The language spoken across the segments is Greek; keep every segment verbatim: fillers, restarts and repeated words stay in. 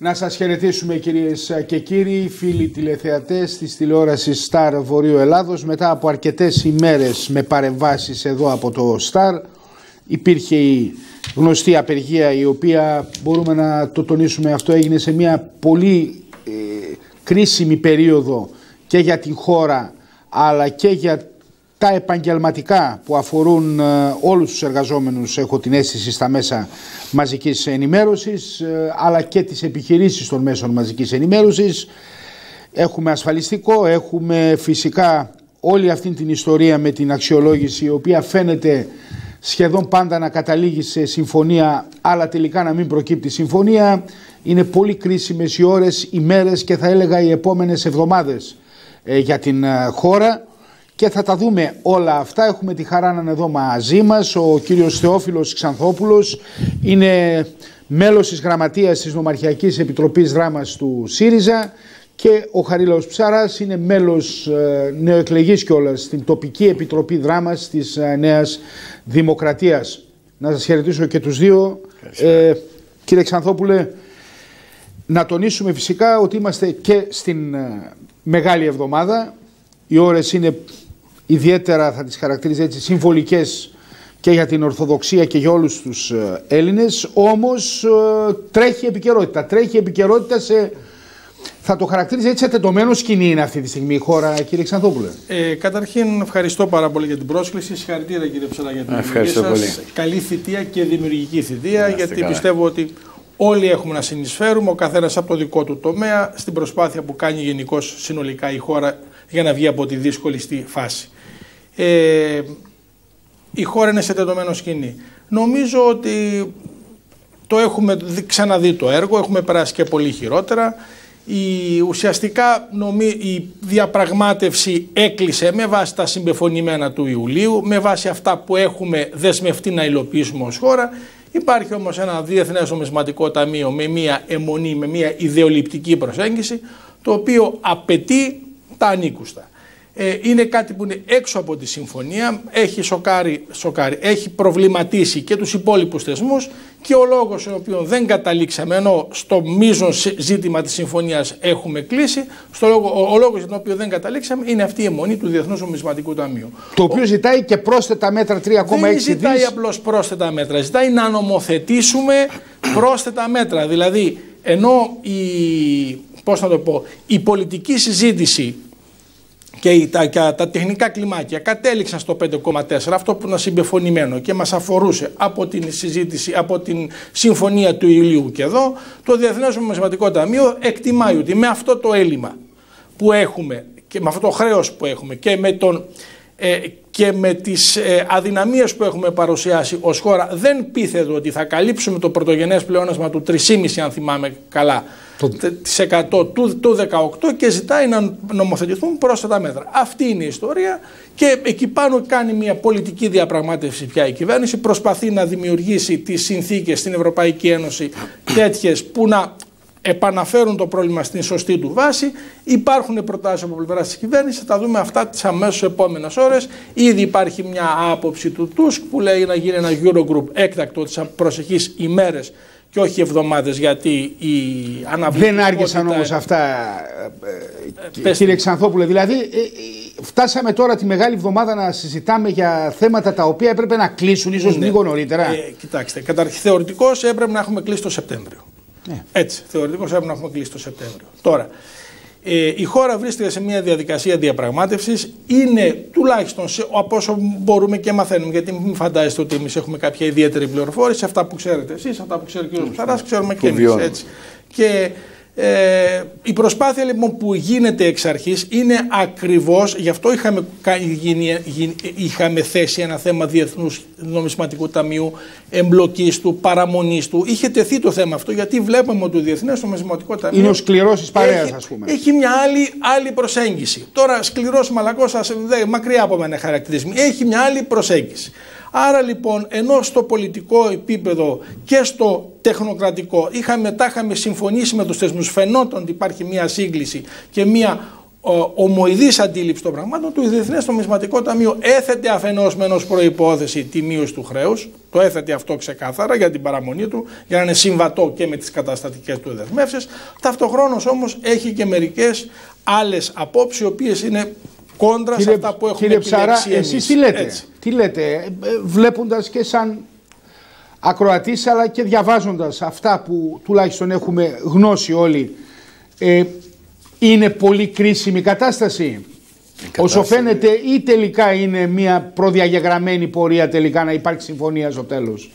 Να σας χαιρετήσουμε κυρίες και κύριοι, φίλοι τηλεθεατές της τηλεόρασης Star Βορείου Ελλάδος. Μετά από αρκετές ημέρες με παρεμβάσεις εδώ από το Star, υπήρχε η γνωστή απεργία, η οποία, μπορούμε να το τονίσουμε αυτό, έγινε σε μια πολύ ε, κρίσιμη περίοδο και για την χώρα αλλά και για τα επαγγελματικά που αφορούν ε, όλους τους εργαζόμενους, έχω την αίσθηση, στα μέσα μαζικής ενημέρωσης, ε, αλλά και τις επιχειρήσεις των μέσων μαζικής ενημέρωσης. Έχουμε ασφαλιστικό, έχουμε φυσικά όλη αυτή την ιστορία με την αξιολόγηση, η οποία φαίνεται σχεδόν πάντα να καταλήγει σε συμφωνία, αλλά τελικά να μην προκύπτει συμφωνία. Είναι πολύ κρίσιμες οι ώρες, οι μέρες και θα έλεγα οι επόμενες εβδομάδες ε, για την ε, χώρα. Και θα τα δούμε όλα αυτά. Έχουμε τη χαρά να είναι εδώ μαζί μας ο κύριος Θεόφιλος Ξανθόπουλος. Είναι μέλος της γραμματείας της Νομαρχιακής Επιτροπής Δράμας του ΣΥΡΙΖΑ, και ο Χαρίλαος Ψάρας είναι μέλος ε, νεοεκλεγής κιόλας στην τοπική επιτροπή Δράμας της ε, Νέας Δημοκρατίας. Να σας χαιρετήσω και τους δύο. Ε, κύριε Ξανθόπουλε, να τονίσουμε φυσικά ότι είμαστε και στην ε, Μεγάλη Εβδομάδα. Οι ώρες είναι ιδιαίτερα, θα τις χαρακτηρίζει έτσι, συμβολικές και για την Ορθοδοξία και για όλους τους Έλληνες. Όμως τρέχει επικαιρότητα. Τρέχει επικαιρότητα σε, θα το χαρακτηρίζει έτσι, σε τεντωμένο σκηνή είναι αυτή τη στιγμή η χώρα, κύριε Ξανθόπουλε. Ε, καταρχήν ευχαριστώ πάρα πολύ για την πρόσκληση. Συγχαρητήρια κύριε Ψαρά για την ευχαριστώ σας. Πολύ. Καλή θητεία και δημιουργική θητεία, Είμαστε γιατί καλά. Πιστεύω ότι όλοι έχουμε να συνεισφέρουμε, ο καθένας από το δικό του τομέα, στην προσπάθεια που κάνει γενικώς συνολικά η χώρα για να βγει από τη δύσκολη στη φάση. Ε, η χώρα είναι σε τεντωμένο σκηνή. Νομίζω ότι το έχουμε ξαναδεί το έργο, έχουμε περάσει και πολύ χειρότερα. Η, ουσιαστικά νομί, η διαπραγμάτευση έκλεισε με βάση τα συμπεφωνημένα του Ιουλίου, με βάση αυτά που έχουμε δεσμευτεί να υλοποιήσουμε ως χώρα. Υπάρχει όμως ένα Διεθνές Νομισματικό Ταμείο με μία αιμονή, με μία ιδεολειπτική προσέγγιση, το οποίο απαιτεί τα ανήκουστα. Ε, είναι κάτι που είναι έξω από τη συμφωνία, έχει σοκάρει, σοκάρει, έχει προβληματίσει και τους υπόλοιπους θεσμούς, και ο λόγος στον οποίο δεν καταλήξαμε, ενώ στο μείζον ζήτημα της συμφωνίας έχουμε κλείσει, στο λόγο, ο, ο λόγος για τον οποίο δεν καταλήξαμε είναι αυτή η αιμονή του Διεθνούς Νομισματικού Ταμείου. Το οποίο ο... ζητάει και πρόσθετα μέτρα τρία κόμμα έξι δις. Δεν ζητάει απλώς πρόσθετα μέτρα, ζητάει να νομοθετήσουμε πρόσθετα μέτρα. Δηλαδή, ενώ η, πώς να το πω, η πολιτική συζήτηση και τα, και τα τεχνικά κλιμάκια κατέληξαν στο πέντε κόμμα τέσσερα, αυτό που είναι συμπεφωνημένο και μας αφορούσε από την συζήτηση, από την συμφωνία του Ιουλίου και εδώ, το Διεθνές Νομισματικό Ταμείο εκτιμάει ότι με αυτό το έλλειμμα που έχουμε και με αυτό το χρέος που έχουμε και με, τον, ε, και με τις ε, αδυναμίες που έχουμε παρουσιάσει ως χώρα, δεν πείθεται ότι θα καλύψουμε το πρωτογενές πλεόνασμα του τρία κόμμα πέντε, αν θυμάμαι καλά, της εκατό του, του δεκαοκτώ, και ζητάει να νομοθετηθούν πρόσθετα μέτρα. Αυτή είναι η ιστορία, και εκεί πάνω κάνει μια πολιτική διαπραγμάτευση πια η κυβέρνηση, προσπαθεί να δημιουργήσει τις συνθήκες στην Ευρωπαϊκή Ένωση τέτοιες που να επαναφέρουν το πρόβλημα στην σωστή του βάση. Υπάρχουν προτάσεις από πλευρά της κυβέρνησης, θα τα δούμε αυτά τις αμέσως επόμενες ώρες. Ήδη υπάρχει μια άποψη του Τούσκ που λέει να γίνει ένα Eurogroup έκτακτο τις προσεχείς ημέρες και όχι εβδομάδες, γιατί η αναβλητικότητα... Δεν άργησαν όμως αυτά, ε, κύριε Ξανθόπουλε. Δηλαδή ε, ε, φτάσαμε τώρα τη Μεγάλη Εβδομάδα να συζητάμε για θέματα τα οποία έπρεπε να κλείσουν ίσως ναι. λίγο νωρίτερα. Ε, κοιτάξτε, καταρχήν θεωρητικώς έπρεπε να έχουμε κλείσει το Σεπτέμβριο. Ναι. Έτσι, θεωρητικώς έπρεπε να έχουμε κλείσει το Σεπτέμβριο. Τώρα, ε, η χώρα βρίσκεται σε μια διαδικασία διαπραγμάτευσης. Είναι τουλάχιστον σε, από όσο μπορούμε και μαθαίνουμε, γιατί μην φαντάζεστε ότι εμείς έχουμε κάποια ιδιαίτερη πληροφόρηση. Αυτά που ξέρετε εσείς, αυτά που ξέρει ο κ. Ψαράς, ξέρουμε και εμείς. Έτσι. Και ε, η προσπάθεια λοιπόν που γίνεται εξ αρχής είναι ακριβώς, γι' αυτό είχαμε, γίνει, είχαμε θέσει ένα θέμα Διεθνούς Νομισματικού Ταμείου, εμπλοκής του, παραμονής του. Είχε τεθεί το θέμα αυτό, γιατί βλέπουμε ότι το Διεθνές Νομισματικό Ταμείο είναι ο σκληρός της παρέας, ας πούμε. Έχει μια άλλη, άλλη προσέγγιση. Τώρα, σκληρός μαλακός, μακριά από μένα χαρακτηρισμοί, έχει μια άλλη προσέγγιση. Άρα λοιπόν, ενώ στο πολιτικό επίπεδο και στο τεχνοκρατικό είχαμε, τα είχαμε συμφωνήσει με τους θεσμούς, φαινόταν ότι υπάρχει μια σύγκληση και μια ομοειδής αντίληψη των πραγμάτων, το Διεθνές Νομισματικό Ταμείο έθετε αφενός μεν ως προϋπόθεση τη μείωση του χρέους, το έθετε αυτό ξεκάθαρα για την παραμονή του, για να είναι συμβατό και με τις καταστατικές του δεσμεύσεις. Ταυτοχρόνως όμως έχει και μερικές άλλες απόψεις, οι οποίες είναι κόντρα κύριε, σε αυτά που έχουμε κύριε Ψαρά, επιλέξει εσείς τι λέτε, τι λέτε, βλέποντας και σαν ακροατής αλλά και διαβάζοντας αυτά που τουλάχιστον έχουμε γνώση όλοι, ε, είναι πολύ κρίσιμη κατάσταση, κατάσταση όσο φαίνεται, ή τελικά είναι μια προδιαγεγραμμένη πορεία τελικά να υπάρξει συμφωνία στο τέλος?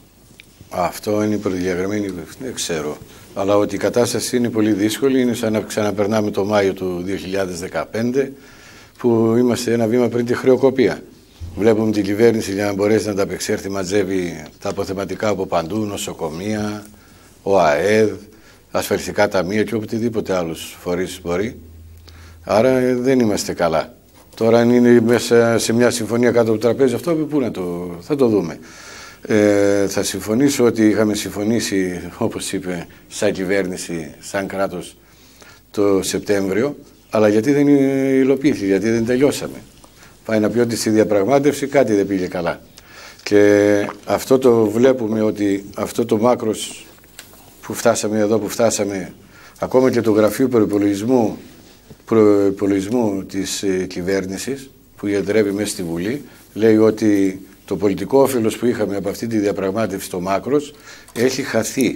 Αυτό είναι προδιαγεγραμμένη, δεν ξέρω. Αλλά ότι η κατάσταση είναι πολύ δύσκολη, είναι σαν να ξαναπερνάμε το Μάιο του δύο χιλιάδες δεκαπέντε, που είμαστε ένα βήμα πριν τη χρεοκοπία. Βλέπουμε την κυβέρνηση, για να μπορέσει να τα απεξέλθει, μαζεύει τα αποθεματικά από παντού, νοσοκομεία, ο ΑΕΔ, ασφαλιστικά ταμεία και οτιδήποτε άλλους φορείς μπορεί. Άρα ε, δεν είμαστε καλά. Τώρα αν είναι μέσα σε μια συμφωνία κάτω από το τραπέζι, αυτό πού να το, θα το δούμε. Ε, θα συμφωνήσω ότι είχαμε συμφωνήσει, όπως είπε, σαν κυβέρνηση, σαν κράτος το Σεπτέμβριο, αλλά γιατί δεν υλοποιήθηκε, γιατί δεν τελειώσαμε. Πάει να πει ότι στη διαπραγμάτευση κάτι δεν πήγε καλά. Και αυτό το βλέπουμε, ότι αυτό το μάκρος που φτάσαμε εδώ που φτάσαμε, ακόμα και το Γραφείο Προϋπολογισμού, προϋπολογισμού της ε, κυβέρνησης που ιατρεύει μέσα στη Βουλή, λέει ότι το πολιτικό όφελος που είχαμε από αυτή τη διαπραγμάτευση στο μάκρος έχει χαθεί.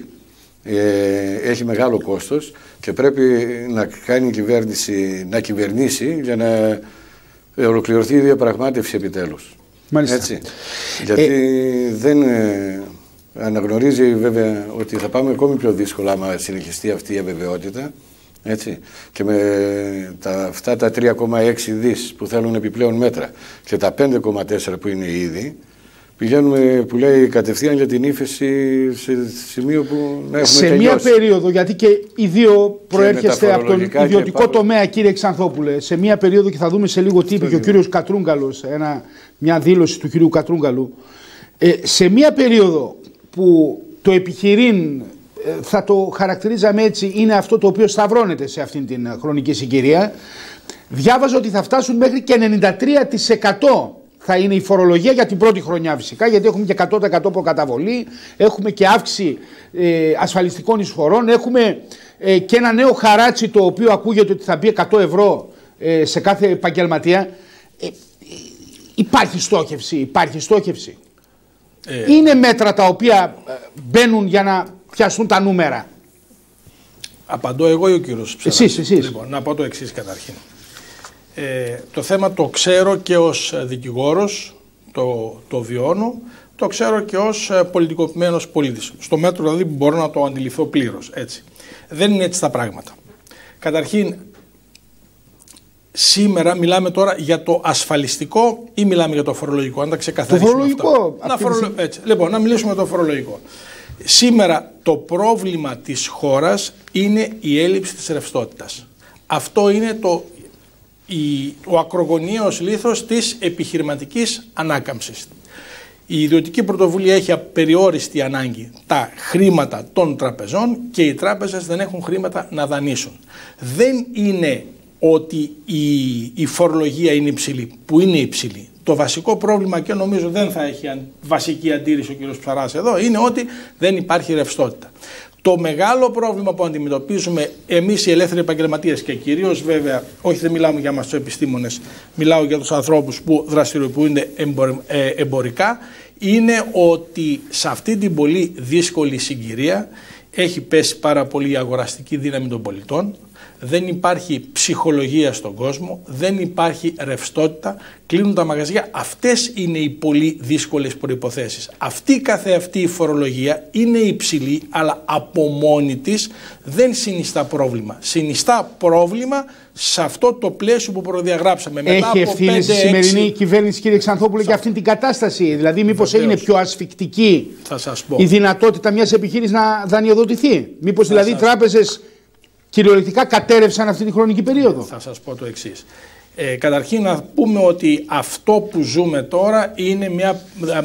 Ε, έχει μεγάλο κόστος και πρέπει να κάνει η κυβέρνηση, να κυβερνήσει για να ολοκληρωθεί η διαπραγμάτευση επιτέλους. Μάλιστα. Έτσι. Γιατί ε... δεν ε, αναγνωρίζει βέβαια ότι θα πάμε ακόμη πιο δύσκολα άμα συνεχιστεί αυτή η αβεβαιότητα. Έτσι. Και με τα, αυτά τα τρία κόμμα έξι δις που θέλουν επιπλέον μέτρα και τα πέντε κόμμα τέσσερα που είναι ήδη, πηγαίνουμε, που λέει, κατευθείαν για την ύφεση σε σημείο που να έχουμε σε τελειώσει. μια περίοδο, γιατί και οι δύο προέρχεστε από τον ιδιωτικό και τομέα, κύριε Ξανθόπουλε, σε μια περίοδο, και θα δούμε σε λίγο τι είπε και ο κύριος Κατρούγκαλος, ένα, μια δήλωση του κύριου Κατρούγκαλου, ε, σε μια περίοδο που το επιχειρήν, ε, θα το χαρακτηρίζαμε έτσι, είναι αυτό το οποίο σταυρώνεται σε αυτήν την χρονική συγκυρία, διάβαζα ότι θα φτάσουν μέχρι και ενενήντα τρία τοις εκατό θα είναι η φορολογία για την πρώτη χρονιά, φυσικά, γιατί έχουμε και εκατό τοις εκατό προκαταβολή, έχουμε και αύξηση ε, ασφαλιστικών εισφορών, έχουμε ε, και ένα νέο χαράτσι το οποίο ακούγεται ότι θα μπει εκατό ευρώ ε, σε κάθε επαγγελματία. Ε, ε, υπάρχει στόχευση, υπάρχει στόχευση. Ε, είναι μέτρα τα οποία ε, μπαίνουν για να πιαστούν τα νούμερα? Απαντώ εγώ ή ο κύριος Ψαράς? Εσείς, εσείς. Λοιπόν, να πω το εξής καταρχήν. Ε, το θέμα το ξέρω και ως δικηγόρος, το, το βιώνω, το ξέρω και ως πολιτικοποιημένος πολίτης. Στο μέτρο δηλαδή που μπορώ να το αντιληφθώ πλήρως. Έτσι. Δεν είναι έτσι τα πράγματα. Καταρχήν, σήμερα μιλάμε τώρα για το ασφαλιστικό ή μιλάμε για το φορολογικό? Αν τα ξεκαθαρίσουμε. Το φορολογικό. Να, φορολο... έτσι. Λοιπόν, να μιλήσουμε για το φορολογικό. Σήμερα το πρόβλημα της χώρας είναι η έλλειψη της ρευστότητας. Αυτό είναι το... Η, ο ακρογωνιαίος λίθος της επιχειρηματικής ανάκαμψης. Η ιδιωτική πρωτοβουλία έχει απεριόριστη ανάγκη τα χρήματα των τραπεζών και οι τράπεζες δεν έχουν χρήματα να δανείσουν. Δεν είναι ότι η, η φορολογία είναι υψηλή, που είναι υψηλή. Το βασικό πρόβλημα, και νομίζω δεν θα έχει βασική αντίρρηση ο κ. Ψαράς εδώ, είναι ότι δεν υπάρχει ρευστότητα. Το μεγάλο πρόβλημα που αντιμετωπίζουμε εμείς οι ελεύθεροι επαγγελματίες, και κυρίως βέβαια, όχι δεν μιλάμε για μας τους επιστήμονες, μιλάω για τους ανθρώπους που δραστηριοποιούνται εμπορικά, είναι ότι σε αυτή την πολύ δύσκολη συγκυρία έχει πέσει πάρα πολύ η αγοραστική δύναμη των πολιτών, δεν υπάρχει ψυχολογία στον κόσμο, δεν υπάρχει ρευστότητα, κλείνουν τα μαγαζιά. Αυτές είναι οι πολύ δύσκολες προϋποθέσεις. Αυτή καθεαυτή η φορολογία είναι υψηλή, αλλά από μόνη της δεν συνιστά πρόβλημα. Συνιστά πρόβλημα σε αυτό το πλαίσιο που προδιαγράψαμε. Μετά έχει ευθύνη στη σημερινή έξι... κυβέρνηση, κύριε Ξανθόπουλε, για αυτήν την κατάσταση? Δηλαδή, μήπως έγινε πιο ασφικτική η δυνατότητα μιας επιχείρησης να δανειοδοτηθεί? Μήπως δηλαδή οι τράπεζες κυριολεκτικά κατέρευσαν αυτή τη χρονική περίοδο? Θα σας πω το εξής. Ε, καταρχήν να πούμε ότι αυτό που ζούμε τώρα είναι μια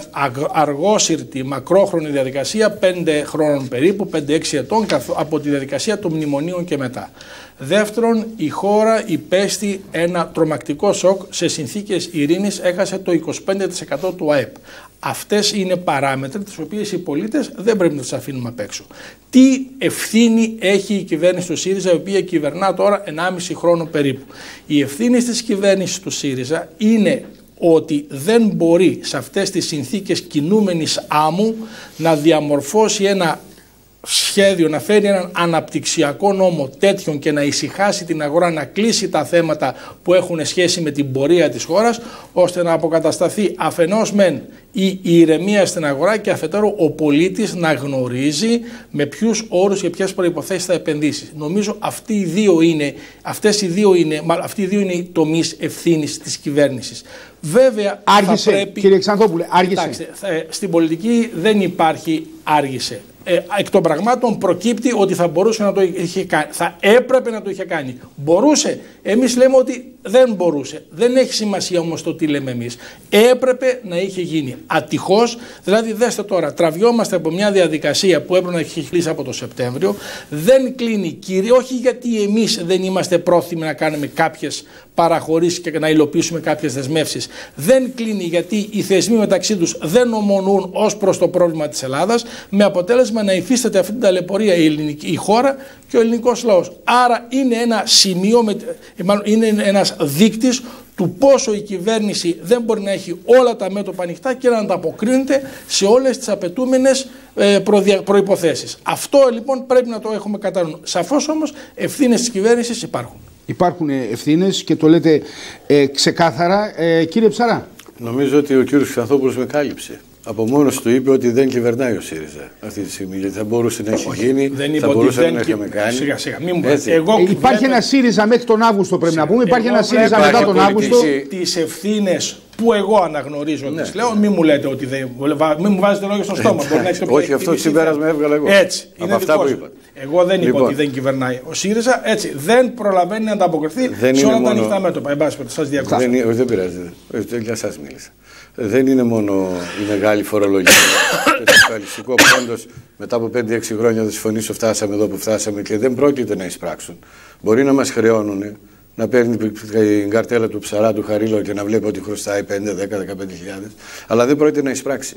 αργόσυρτη, μακρόχρονη διαδικασία, πέντε χρόνων περίπου, πέντε έξι ετών, από τη διαδικασία των μνημονίων και μετά. Δεύτερον, η χώρα υπέστη ένα τρομακτικό σοκ, σε συνθήκες ειρήνης έχασε το είκοσι πέντε τοις εκατό του ΑΕΠ. Αυτές είναι παράμετροι τις οποίες οι πολίτες δεν πρέπει να τις αφήνουμε απ' έξω. Τι ευθύνη έχει η κυβέρνηση του ΣΥΡΙΖΑ, η οποία κυβερνά τώρα ενάμιση χρόνο περίπου? Η ευθύνη της κυβέρνησης του ΣΥΡΙΖΑ είναι ότι δεν μπορεί σε αυτές τις συνθήκες κινούμενης άμμου να διαμορφώσει ένα σχέδιο, να φέρει έναν αναπτυξιακό νόμο τέτοιον και να ησυχάσει την αγορά, να κλείσει τα θέματα που έχουν σχέση με την πορεία της χώρας, ώστε να αποκατασταθεί αφενός μεν η ηρεμία στην αγορά και αφετέρου ο πολίτης να γνωρίζει με ποιους όρους και ποιες προϋποθέσεις θα επενδύσει. Νομίζω αυτοί οι δύο είναι, αυτές οι δύο είναι, αυτοί οι δύο είναι οι τομείς ευθύνης της κυβέρνησης. Βέβαια, άργησε, θα πρέπει, κύριε Ξανθόπουλε, άργησε. Κοιτάξτε, στην πολιτική δεν υπάρχει άργησε. Ε, εκ των πραγμάτων προκύπτει ότι θα μπορούσε να το είχε κάνει. Θα έπρεπε να το είχε κάνει. Μπορούσε. Εμείς λέμε ότι δεν μπορούσε. Δεν έχει σημασία όμως το τι λέμε εμείς. Έπρεπε να είχε γίνει. Ατυχώς, δηλαδή δέστε τώρα, τραβιόμαστε από μια διαδικασία που έπρεπε να έχει κλείσει από το Σεπτέμβριο. Δεν κλείνει, κύριε, όχι γιατί εμείς δεν είμαστε πρόθυμοι να κάνουμε κάποιες παραχωρήσεις και να υλοποιήσουμε κάποιες δεσμεύσεις. Δεν κλείνει γιατί οι θεσμοί μεταξύ τους δεν ομονούν ως προς το πρόβλημα της Ελλάδας, με αποτέλεσμα να υφίσταται αυτή την ταλαιπωρία η, ελληνική, η χώρα και ο ελληνικός λαός. Άρα είναι ένα σημείο, με, είναι ένας δείκτης του πόσο η κυβέρνηση δεν μπορεί να έχει όλα τα μέτωπα ανοιχτά και να ανταποκρίνεται σε όλες τις απαιτούμενες ε, προϋποθέσεις. Αυτό λοιπόν πρέπει να το έχουμε κατά νου. Σαφώς όμως ευθύνες της κυβέρνησης υπάρχουν. Υπάρχουν ευθύνες και το λέτε ε, ξεκάθαρα. Ε, κύριε Ψαρά. Νομίζω ότι ο κύριος Ξανθόπουλος με κάλυψε. Από μόνος του είπε ότι δεν κυβερνάει ο ΣΥΡΙΖΑ αυτή τη στιγμή. Γιατί θα μπορούσε να έχει Όχι, γίνει, δεν θα μπορούσε να είχαμε κάνει. Σιγά σιγά. Μην μου Έτσι. Εγώ ε, υπάρχει ένα ΣΥΡΙΖΑ μέχρι τον Αύγουστο, πρέπει σιγά. να πούμε. Υπάρχει εγώ ένα ΣΥΡΙΖΑ μετά τον Αύγουστο. Τις ευθύνες που εγώ αναγνωρίζω ναι. τις λέω, μην μου λέτε ότι δεν. Μην μου βάζετε λόγια στο στόμα. Μπορεί να έχετε Όχι, αυτό το συμπέρασμα έβγαλα εγώ. Έτσι. Από είναι αυτά που είπα. Εγώ δεν λοιπόν, είπα ότι δεν κυβερνάει ο ΣΥΡΙΖΑ. Έτσι. Δεν προλαβαίνει να ανταποκριθεί σε όλα τα ανοιχτά μέτωπα. Εν πάση περιπτώσει, σας διακόπτω. Δεν, δεν πειράζει. Για σας μίλησα. Δεν είναι μόνο η μεγάλη φορολογία. Το ασφαλιστικό πόντος μετά από πέντε έξι χρόνια θα συμφωνήσω, φτάσαμε εδώ που φτάσαμε και δεν πρόκειται να εισπράξουν. Μπορεί να μας χρεώνουν, να παίρνει την καρτέλα του Ψαρά, του Χαρίλο και να βλέπει ότι χρωστάει πέντε, δέκα, δεκαπέντε χιλιάδες, αλλά δεν πρόκειται να εισπράξει.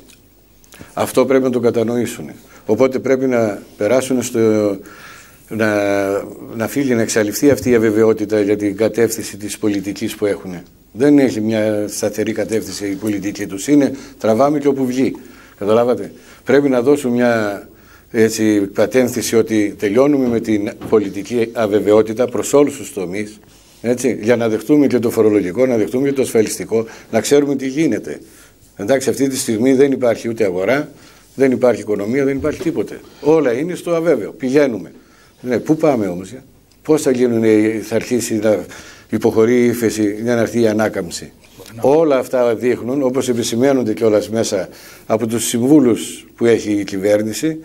Αυτό πρέπει να το κατανοήσουν. Οπότε πρέπει να περάσουν στο. Να, να φύγει, να εξαλειφθεί αυτή η αβεβαιότητα για την κατεύθυνση της πολιτικής που έχουν. Δεν έχει μια σταθερή κατεύθυνση η πολιτική τους. Είναι τραβάμε και όπου βγει. Καταλάβατε. Πρέπει να δώσουν μια έτσι, κατεύθυνση ότι τελειώνουμε με την πολιτική αβεβαιότητα προς όλους τους τομείς. Έτσι, για να δεχτούμε και το φορολογικό, να δεχτούμε και το ασφαλιστικό, να ξέρουμε τι γίνεται. Εντάξει, αυτή τη στιγμή δεν υπάρχει ούτε αγορά, δεν υπάρχει οικονομία, δεν υπάρχει τίποτε. Όλα είναι στο αβέβαιο. Πηγαίνουμε. Ναι, πού πάμε όμως, για? Πώς θα γίνουν, θα αρχίσει να υποχωρεί η ύφεση, να έρθει η ανάκαμψη. No. Όλα αυτά δείχνουν, όπως επισημαίνονται κιόλας μέσα από τους συμβούλους που έχει η κυβέρνηση,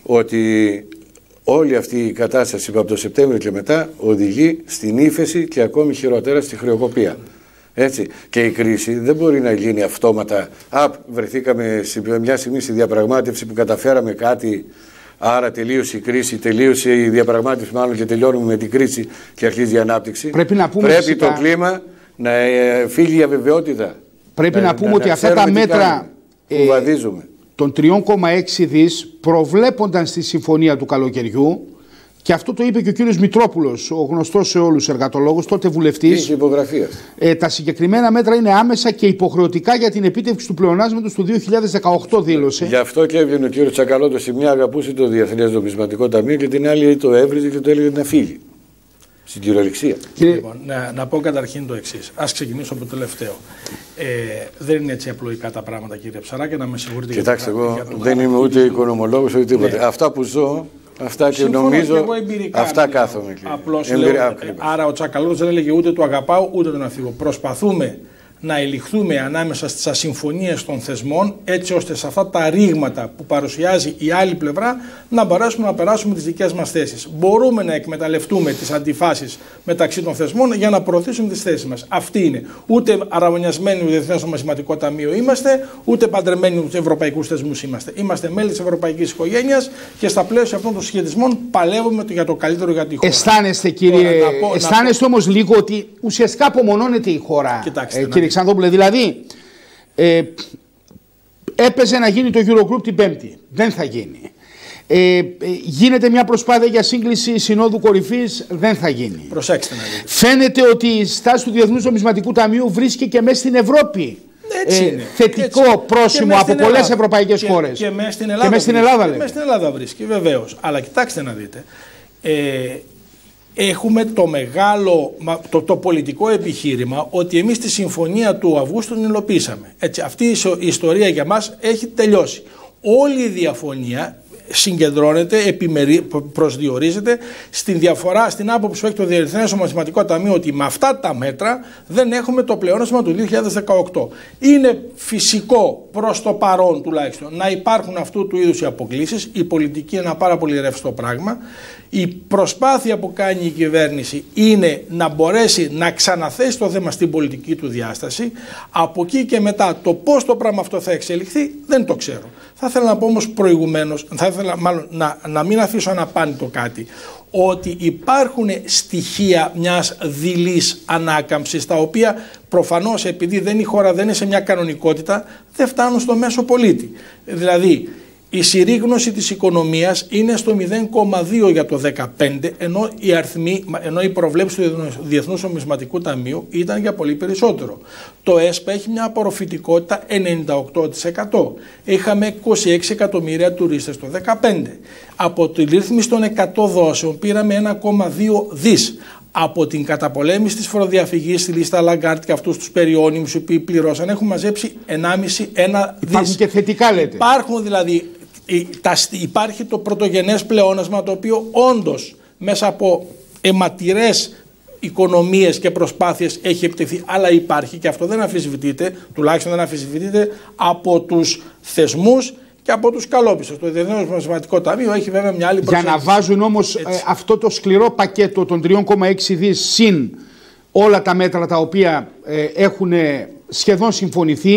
ότι όλη αυτή η κατάσταση από το Σεπτέμβριο και μετά οδηγεί στην ύφεση και ακόμη χειρότερα στη χρεοκοπία. Έτσι. Και η κρίση δεν μπορεί να γίνει αυτόματα. Α, βρεθήκαμε σε μια στιγμή στη διαπραγμάτευση που καταφέραμε κάτι. Άρα τελείωσε η κρίση, τελείωσε η διαπραγμάτευση μάλλον και τελειώνουμε με την κρίση και αρχίζει η ανάπτυξη. Πρέπει, να πούμε Πρέπει φυσικά, το κλίμα να φύγει η αβεβαιότητα. Πρέπει να, να, να πούμε να, ότι να αυτά τα μέτρα ε, που βαδίζουμε. Των τρία κόμμα έξι δις προβλέπονταν στη συμφωνία του καλοκαιριού και αυτό το είπε και ο κύριος Μητρόπουλος, ο γνωστός σε όλους εργατολόγους, τότε βουλευτής. Είχε υπογραφεί. Ε, τα συγκεκριμένα μέτρα είναι άμεσα και υποχρεωτικά για την επίτευξη του πλεονάσματος του δύο χιλιάδες δεκαοκτώ, δήλωσε. Γι' αυτό και έβγαινε ο κύριος Τσακαλώτος, η μια αγαπούσε το Διεθνές Νομισματικό Ταμείο και την άλλη το έβριζε και το έλεγε να φύγει. Στην κυριολεξία. Κύριε... Λοιπόν, να, να πω καταρχήν το εξής. Ας ξεκινήσω από το τελευταίο. Ε, δεν είναι έτσι απλοϊκά τα πράγματα, κύριε Ψαρά, και να με συγχωρείτε. Κοιτάξτε, εγώ δεν είμαι ούτε οικονομολόγος ούτε τίποτα. Ναι. Αυτά που ζω. Αυτά και νομίζω, και εμπειρικά, αυτά κάθομαι. Απλώς λέω, άρα ο Τσακαλώτος δεν έλεγε ούτε του αγαπάω ούτε τον αφήγω. Προσπαθούμε να ελιχθούμε ανάμεσα στις ασυμφωνίες των θεσμών, έτσι ώστε σε αυτά τα ρήγματα που παρουσιάζει η άλλη πλευρά να μπορέσουμε να περάσουμε τις δικές μας θέσεις. Μπορούμε να εκμεταλλευτούμε τις αντιφάσεις μεταξύ των θεσμών για να προωθήσουμε τις θέσεις μας. Αυτή είναι. Ούτε αραβωνιασμένοι με το Διεθνές Νομισματικό Ταμείο είμαστε, ούτε παντρεμένοι με τους ευρωπαϊκούς θεσμούς είμαστε. Είμαστε μέλη της ευρωπαϊκής οικογένειας και στα πλαίσια αυτών των σχετισμών παλεύουμε για το καλύτερο για τη χώρα. Αισθάνεστε, κύριε, Τώρα, πω, αισθάνεστε όμως λίγο ότι ουσιαστικά απομονώνεται η χώρα. Κοιτάξτε, ε, κύριε Ξανθόπουλε, δηλαδή ε, έπαιζε να γίνει το Eurogroup την Πέμπτη. Δεν θα γίνει. Ε, ε, γίνεται μια προσπάθεια για σύγκληση συνόδου κορυφής, δεν θα γίνει. Προσέξτε να δείτε. Φαίνεται ότι η στάση του Διεθνούς Νομισματικού Ταμείου βρίσκει και μέσα στην Ευρώπη έτσι ε, είναι. θετικό έτσι. πρόσημο από πολλές ευρωπαϊκές και, χώρες. Και μέσα στην Ελλάδα, και μέσα στην Ελλάδα, βρίσκει, στην Ελλάδα βρίσκει, βεβαίως. Αλλά κοιτάξτε να δείτε. Ε, έχουμε το μεγάλο, το, το πολιτικό επιχείρημα ότι εμείς τη συμφωνία του Αυγούστου την υλοποίησαμε. Έτσι, αυτή η ιστορία για μας έχει τελειώσει. Όλη η διαφωνία συγκεντρώνεται, επιμερι... προσδιορίζεται στην διαφορά, στην άποψη που έχει το Διεθνές Νομισματικό Ταμείο ότι με αυτά τα μέτρα δεν έχουμε το πλεόνασμα του δύο χιλιάδες δεκαοκτώ. Είναι φυσικό προς το παρόν τουλάχιστον να υπάρχουν αυτού του είδους οι αποκλήσεις. Η πολιτική είναι ένα πάρα πολύ ρευστό πράγμα. Η προσπάθεια που κάνει η κυβέρνηση είναι να μπορέσει να ξαναθέσει το θέμα στην πολιτική του διάσταση. Από εκεί και μετά το πώς το πράγμα αυτό θα εξελιχθεί δεν το ξέρω. Θα ήθελα να πω όμως προηγουμένως, θα ήθελα μάλλον να, να μην αφήσω αναπάντητο κάτι, ότι υπάρχουν στοιχεία μιας δειλής ανάκαμψης, τα οποία προφανώς επειδή δεν η χώρα δεν είναι σε μια κανονικότητα, δεν φτάνουν στο μέσο πολίτη. Δηλαδή, η συρρήγνωση της οικονομίας είναι στο μηδέν κόμμα δύο για το δύο χιλιάδες δεκαπέντε, ενώ η, αριθμή, ενώ η προβλέψη του Διεθνούς Νομισματικού Ταμείου ήταν για πολύ περισσότερο. Το ΕΣΠΑ έχει μια απορροφητικότητα ενενήντα οκτώ τοις εκατό. Είχαμε είκοσι έξι εκατομμύρια τουρίστες το δύο χιλιάδες δεκαπέντε. Από τη ρύθμιση των εκατό δόσεων πήραμε ένα κόμμα δύο δις. Από την καταπολέμηση της φοροδιαφυγής στη λίστα Λαγκάρτ και αυτούς τους περιώνυμους οι οποίοι πληρώσαν έχουν μαζέψει ενάμιση ένα δις. Υπάρχουν και θετικά, λέτε. Υπάρχουν δηλαδή, υπάρχει το πρωτογενές πλεόνασμα το οποίο όντως μέσα από αιματηρές οικονομίες και προσπάθειες έχει επιτευχθεί, αλλά υπάρχει και αυτό δεν αμφισβητείται, τουλάχιστον δεν αμφισβητείται από τους θεσμούς και από τους καλόπιστους. Το Διεθνές Νομισματικό Ταμείο έχει βέβαια μια άλλη προσέγγιση. Για να βάζουν όμως ε, αυτό το σκληρό πακέτο των τρία κόμμα έξι δις συν όλα τα μέτρα τα οποία ε, έχουν σχεδόν συμφωνηθεί,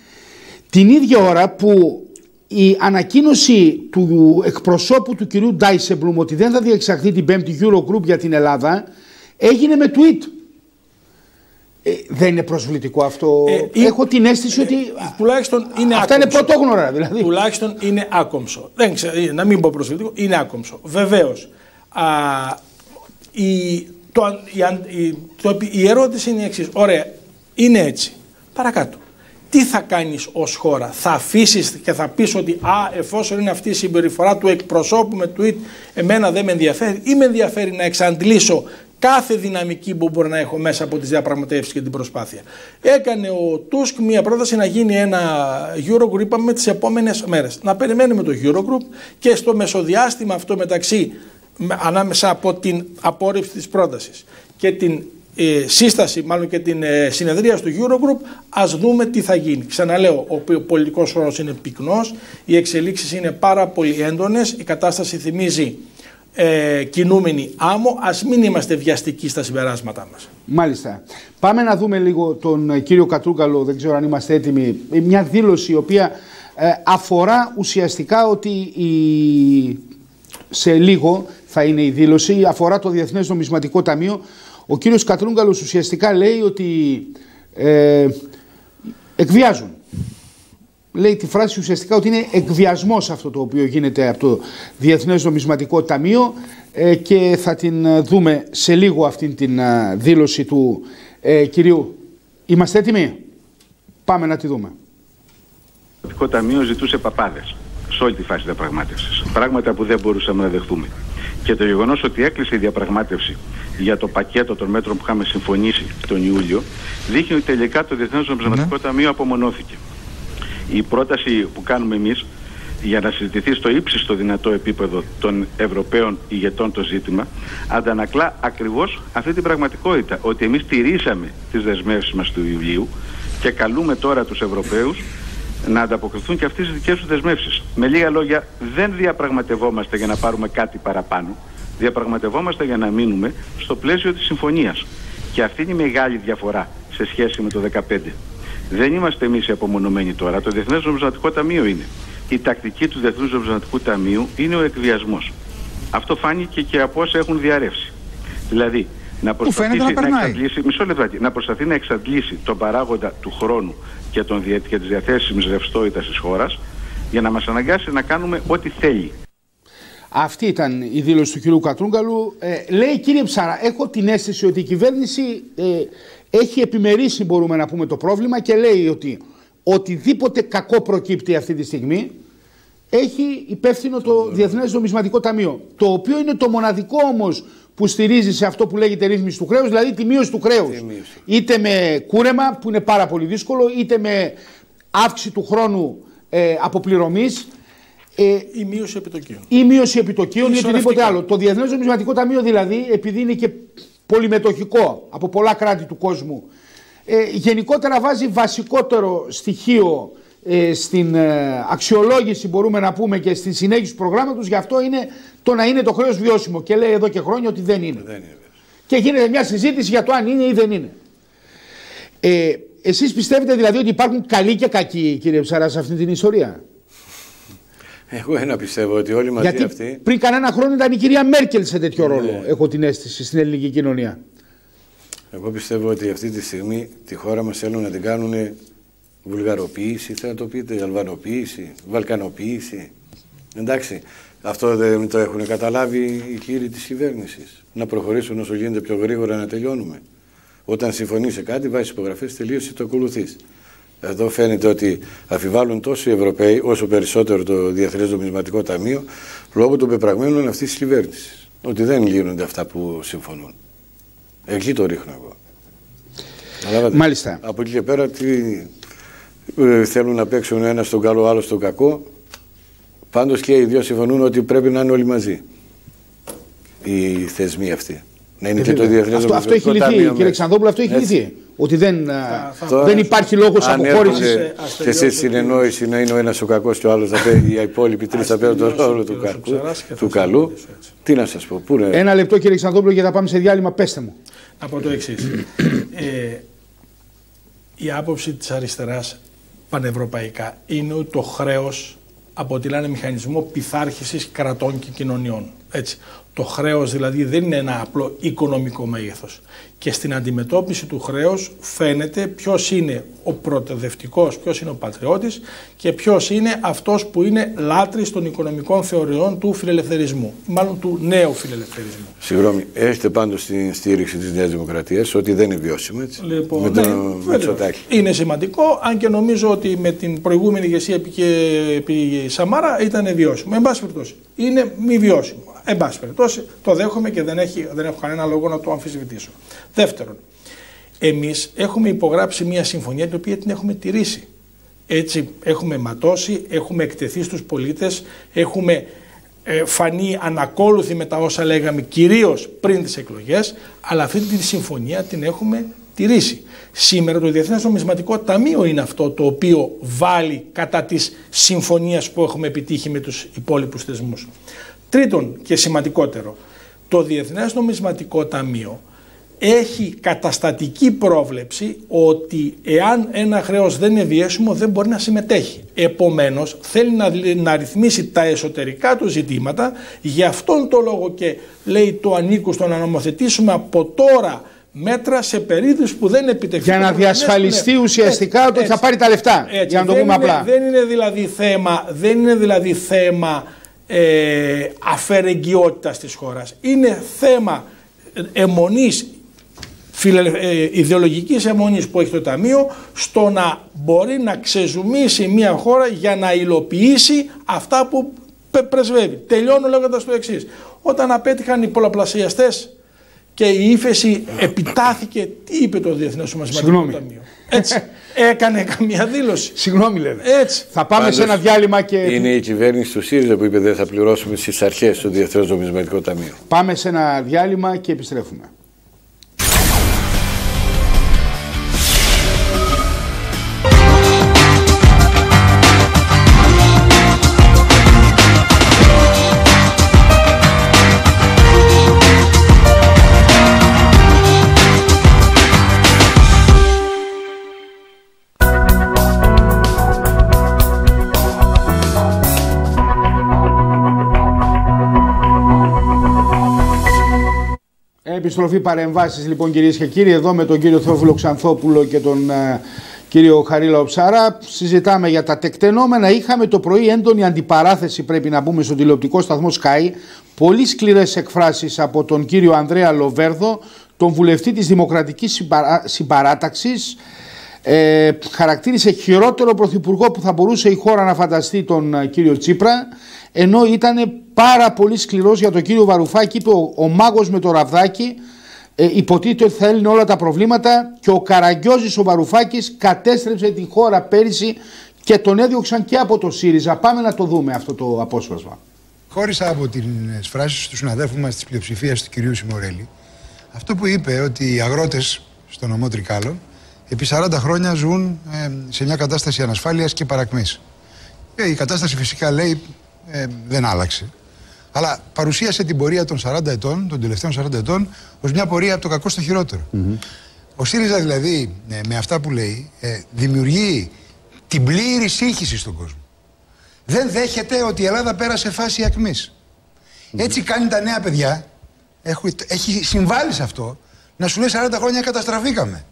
την ίδια ώρα που η ανακοίνωση του εκπροσώπου του κυρίου Ντάισεμπλουμ ότι δεν θα διεξαχθεί την πέμπτη Eurogroup για την Ελλάδα έγινε με tweet. Ε, δεν είναι προσβλητικό αυτό? Ε, Έχω ε, την αίσθηση ε, ότι ε, τουλάχιστον είναι αυτά άκομψο. Είναι πρωτόγνωρα δηλαδή. Τουλάχιστον είναι άκομψο. Δεν ξέρω, να μην πω προσβλητικό, είναι άκομψο. Βεβαίως, α, η, το, η, το, η ερώτηση είναι η εξής. Ωραία, είναι έτσι. Παρακάτω. Τι θα κάνεις ως χώρα? Θα αφήσεις και θα πεις ότι α, εφόσον είναι αυτή η συμπεριφορά του εκπροσώπου με tweet, εμένα δεν με ενδιαφέρει, ή με ενδιαφέρει να εξαντλήσω κάθε δυναμική που μπορεί να έχω μέσα από τις διαπραγματεύσεις και την προσπάθεια. Έκανε ο Τούσκ μια πρόταση να γίνει ένα Eurogroup, είπαμε, τις επόμενες μέρες. Να περιμένουμε το Eurogroup και στο μεσοδιάστημα αυτό μεταξύ, ανάμεσα από την απόρριψη της πρότασης και την ε, σύσταση, μάλλον και την ε, συνεδρία του Eurogroup, ας δούμε τι θα γίνει. Ξαναλέω, ο πολιτικός χώρος είναι πυκνός, οι εξελίξεις είναι πάρα πολύ έντονες, η κατάσταση θυμίζει Ε, κινούμενη άμμο, ας μην είμαστε βιαστικοί στα συμπεράσματά μας. Μάλιστα. Πάμε να δούμε λίγο τον κύριο Κατρούγκαλο, δεν ξέρω αν είμαστε έτοιμοι. Μια δήλωση η οποία ε, αφορά ουσιαστικά ότι η... σε λίγο θα είναι η δήλωση, αφορά το Διεθνές Νομισματικό Ταμείο. Ο κύριος Κατρούγκαλος ουσιαστικά λέει ότι ε, εκβιάζουν. Λέει τη φράση ουσιαστικά ότι είναι εκβιασμός αυτό το οποίο γίνεται από το Διεθνές Νομισματικό Ταμείο ε, και θα την δούμε σε λίγο αυτήν την α, δήλωση του ε, κυρίου. Είμαστε έτοιμοι? Πάμε να τη δούμε. Το Νομισματικό Ταμείο ζητούσε παπάδες σε όλη τη φάση διαπραγμάτευσης. Πράγματα που δεν μπορούσαμε να δεχτούμε. Και το γεγονός ότι έκλεισε η διαπραγμάτευση για το πακέτο των μέτρων που είχαμε συμφωνήσει τον Ιούλιο δείχνει ότι τελικά το Διεθνές Νομισματικό mm-hmm. Ταμείο απομονώθηκε. Η πρόταση που κάνουμε εμείς για να συζητηθεί στο ύψιστο δυνατό επίπεδο των Ευρωπαίων ηγετών το ζήτημα αντανακλά ακριβώς αυτή την πραγματικότητα, ότι εμείς τηρήσαμε τις δεσμεύσεις μας του Ιουλίου Και καλούμε τώρα τους Ευρωπαίους να ανταποκριθούν και αυτές τις δικές τους δεσμεύσεις. Με λίγα λόγια, δεν διαπραγματευόμαστε για να πάρουμε κάτι παραπάνω. Διαπραγματευόμαστε για να μείνουμε στο πλαίσιο της συμφωνίας. Και αυτή είναι η μεγάλη διαφορά σε σχέση με το δεκαπέντε. Δεν είμαστε εμείς οι απομονωμένοι τώρα. Το Διεθνές Νομισματικό Ταμείο είναι. Η τακτική του Διεθνούς Νομισματικού Ταμείου είναι ο εκβιασμός. Αυτό φάνηκε και από όσα έχουν διαρρεύσει. Δηλαδή, να προσπαθεί να, να, εξαντλήσει, μισό λεπτάκι, να προσπαθεί να εξαντλήσει τον παράγοντα του χρόνου και, τον, και της διαθέσιμης ρευστότητας της χώρας για να μας αναγκάσει να κάνουμε ό,τι θέλει. Αυτή ήταν η δήλωση του κ. Κατρούγκαλου. Ε, λέει, κύριε Ψάρα, έχω την αίσθηση ότι η κυβέρνηση ε, έχει επιμερίσει, μπορούμε να πούμε, το πρόβλημα και λέει ότι οτιδήποτε κακό προκύπτει αυτή τη στιγμή έχει υπεύθυνο το Διεθνές Νομισματικό Ταμείο. Το οποίο είναι το μοναδικό όμως που στηρίζει σε αυτό που λέγεται ρύθμιση του χρέους, δηλαδή τη μείωση του χρέους. Είτε με κούρεμα, που είναι πάρα πολύ δύσκολο, είτε με αύξηση του χρόνου ε, αποπληρωμής. Ε, η μείωση επιτοκίων. Η μείωση επιτοκίων ή οτιδήποτε άλλο. Το Διεθνές Νομισματικό Ταμείο δηλαδή, επειδή είναι και πολυμετοχικό από πολλά κράτη του κόσμου, ε, γενικότερα βάζει βασικότερο στοιχείο ε, στην ε, αξιολόγηση, μπορούμε να πούμε, και στη συνέχιση του προγράμματος. Γι' αυτό είναι το να είναι το χρέος βιώσιμο. Και λέει εδώ και χρόνια ότι δεν είναι. Δεν είναι. Και γίνεται μια συζήτηση για το αν είναι ή δεν είναι. Ε, εσείς πιστεύετε δηλαδή ότι υπάρχουν καλοί και κακοί, κύριε Ψαρά, σε αυτή την ιστορία? Εγώ ένα πιστεύω ότι όλοι μαζί Γιατί αυτοί. Πριν κανένα χρόνο ήταν η κυρία Μέρκελ σε τέτοιο ναι. ρόλο, έχω την αίσθηση, στην ελληνική κοινωνία. Εγώ πιστεύω ότι αυτή τη στιγμή τη χώρα μας θέλουν να την κάνουν βουλγαροποίηση, θα το πείτε, αλβανοποίηση, βαλκανοποίηση. Εντάξει, αυτό δεν το έχουν καταλάβει οι κύριοι της κυβέρνησης. Να προχωρήσουν όσο γίνεται πιο γρήγορα να τελειώνουμε. Όταν συμφωνείς σε κάτι, βάζεις υπογραφές, τελείωσε, το ακολουθείς. Εδώ φαίνεται ότι αφιβάλλουν τόσο οι Ευρωπαίοι, όσο περισσότερο το Διεθνές Νομισματικό Ταμείο, λόγω των πεπραγμένων αυτής της κυβέρνησης. Ότι δεν γίνονται αυτά που συμφωνούν. Εκεί το ρίχνω εγώ. Αλλά, μάλιστα. Από εκεί και πέρα τι, ε, θέλουν να παίξουν ένα στον καλό, άλλο στον κακό. Πάντως και οι δύο συμφωνούν ότι πρέπει να είναι όλοι μαζί οι θεσμοί αυτοί. Να είναι και το Διεθνές αυτό, αυτό έχει λυθεί, κύριε Ξανδόπουλο, αυτό έχει λυθεί. Ότι δεν, θα, θα, δεν υπάρχει λόγος αποχώρησης. Και σε συνεννόηση να είναι ο ένας ο κακός και ο άλλος, οι υπόλοιποι τρεις θα παίρνουν τον ρόλο του, του καλού. Τι να σας πω, πού είναι. Ένα λεπτό, κύριε Ξανδόπουλο, και θα πάμε σε διάλειμμα. Πέστε μου. Να πω το εξής. ε, η άποψη της αριστεράς πανευρωπαϊκά είναι ότι το χρέος αποτελεί ένα μηχανισμό πειθάρχησης κρατών και κοινωνιών. Έτσι. Το χρέος δηλαδή δεν είναι ένα απλό οικονομικό μέγεθος. Και στην αντιμετώπιση του χρέους φαίνεται ποιος είναι ο πρωτοδευτικός, ποιος είναι ο πατριώτης και ποιος είναι αυτός που είναι λάτρης των οικονομικών θεωριών του φιλελευθερισμού, μάλλον του νέου φιλελευθερισμού. Συγγνώμη, έχετε πάντως στην στήριξη της Νέας Δημοκρατίας ότι δεν είναι βιώσιμο, έτσι, λοιπόν, με ναι, τον Μητσοτάκη. Είναι σημαντικό, αν και νομίζω ότι με την προηγούμενη ηγεσία επί Σαμάρα ήταν βιώσιμο. Εν πάση περιπτώσει, είναι μη βιώσιμο. Εν πάση περιπτώσει, το δέχομαι και δεν, έχει, δεν έχω κανένα λόγο να το αμφισβητήσω. Δεύτερον, εμείς έχουμε υπογράψει μια συμφωνία την οποία την έχουμε τηρήσει. Έτσι, έχουμε ματώσει, έχουμε εκτεθεί στους πολίτες, έχουμε ε, φανεί ανακόλουθοι με τα όσα λέγαμε κυρίως πριν τις εκλογές, αλλά αυτή τη συμφωνία την έχουμε τηρήσει. Σήμερα το Διεθνές Νομισματικό Ταμείο είναι αυτό το οποίο βάλει κατά της συμφωνίας που έχουμε επιτύχει με τους υπόλοιπους θεσμούς. Τρίτον και σημαντικότερο, το Διεθνές Νομισματικό Ταμείο έχει καταστατική πρόβλεψη ότι εάν ένα χρέος δεν είναι βιώσιμο δεν μπορεί να συμμετέχει. Επομένως θέλει να, να ρυθμίσει τα εσωτερικά του ζητήματα, γι' αυτόν τον λόγο και λέει το ανήκουστο να νομοθετήσουμε από τώρα μέτρα σε περίπτωση που δεν επιτευχθεί. Για να διασφαλιστεί ουσιαστικά ότι θα πάρει τα λεφτά. Έτσι, για να το πούμε απλά. Δεν είναι δηλαδή θέμα, δεν είναι δηλαδή θέμα ε, αφαιρεγγιότητας της χώρας. Είναι θέμα αιμονής, φιλε, ε, ιδεολογικής αιμονής που έχει το Ταμείο στο να μπορεί να ξεζουμίσει μια χώρα για να υλοποιήσει αυτά που πρεσβεύει. Τελειώνω λέγοντας το εξής. Όταν απέτυχαν οι πολλαπλασιαστές και η ύφεση επιτάθηκε, τι είπε το Διεθνές Νομισματικό Ταμείο? Έτσι, έκανε καμία δήλωση. Συγγνώμη λέτε. Έτσι. Θα πάμε Πάντως, σε ένα διάλειμμα και... Είναι η κυβέρνηση του ΣΥΡΙΖΑ που είπε δεν θα πληρώσουμε στις αρχές του Διεθνές Νομισματικό Ταμείο. Πάμε σε ένα διάλειμμα και επιστρέφουμε. επιστροφή παρεμβάσεις λοιπόν κυρίες και κύριοι, εδώ με τον κύριο Θεόφιλο Ξανθόπουλο και τον uh, κύριο Χαρίλαο Ψαρά. Συζητάμε για τα τεκτενόμενα. Είχαμε το πρωί έντονη αντιπαράθεση, πρέπει να πούμε, στον τηλεοπτικό σταθμό Sky. Πολύ σκληρές εκφράσεις από τον κύριο Ανδρέα Λοβέρδο, τον βουλευτή της Δημοκρατικής Συμπαρά... Συμπαράταξης. Ε, χαρακτήρισε χειρότερο πρωθυπουργό που θα μπορούσε η χώρα να φανταστεί τον uh, κύριο Τσίπρα, ενώ ήταν πάρα πολύ σκληρός για τον κύριο Βαρουφάκη. Είπε ο, ο μάγος με το ραβδάκι, ε, υποτίθεται ότι θα έλυνε όλα τα προβλήματα, και ο Καραγκιόζης ο Βαρουφάκης κατέστρεψε τη χώρα πέρυσι και τον έδιωξαν και από το ΣΥΡΙΖΑ. Πάμε να το δούμε αυτό το απόσπασμα. Χώρισα από τις φράσεις του συναδέλφου μας της πλειοψηφίας του κυρίου Σιμορέλη αυτό που είπε, ότι οι αγρότες στο νομό Τρικάλων επί σαράντα χρόνια ζουν ε, σε μια κατάσταση ανασφάλειας και παρακμής. Ε, η κατάσταση φυσικά, λέει, ε, δεν άλλαξε. Αλλά παρουσίασε την πορεία των σαράντα ετών, των τελευταίων σαράντα ετών, ως μια πορεία από το κακό στο χειρότερο. Mm-hmm. Ο ΣΥΡΙΖΑ δηλαδή, ε, με αυτά που λέει, ε, δημιουργεί την πλήρη σύγχυση στον κόσμο. Δεν δέχεται ότι η Ελλάδα πέρασε φάση ακμής. Mm-hmm. Έτσι κάνει τα νέα παιδιά, έχει, έχει συμβάλει σε αυτό, να σου λέει σαράντα χρόνια καταστραφήκαμε.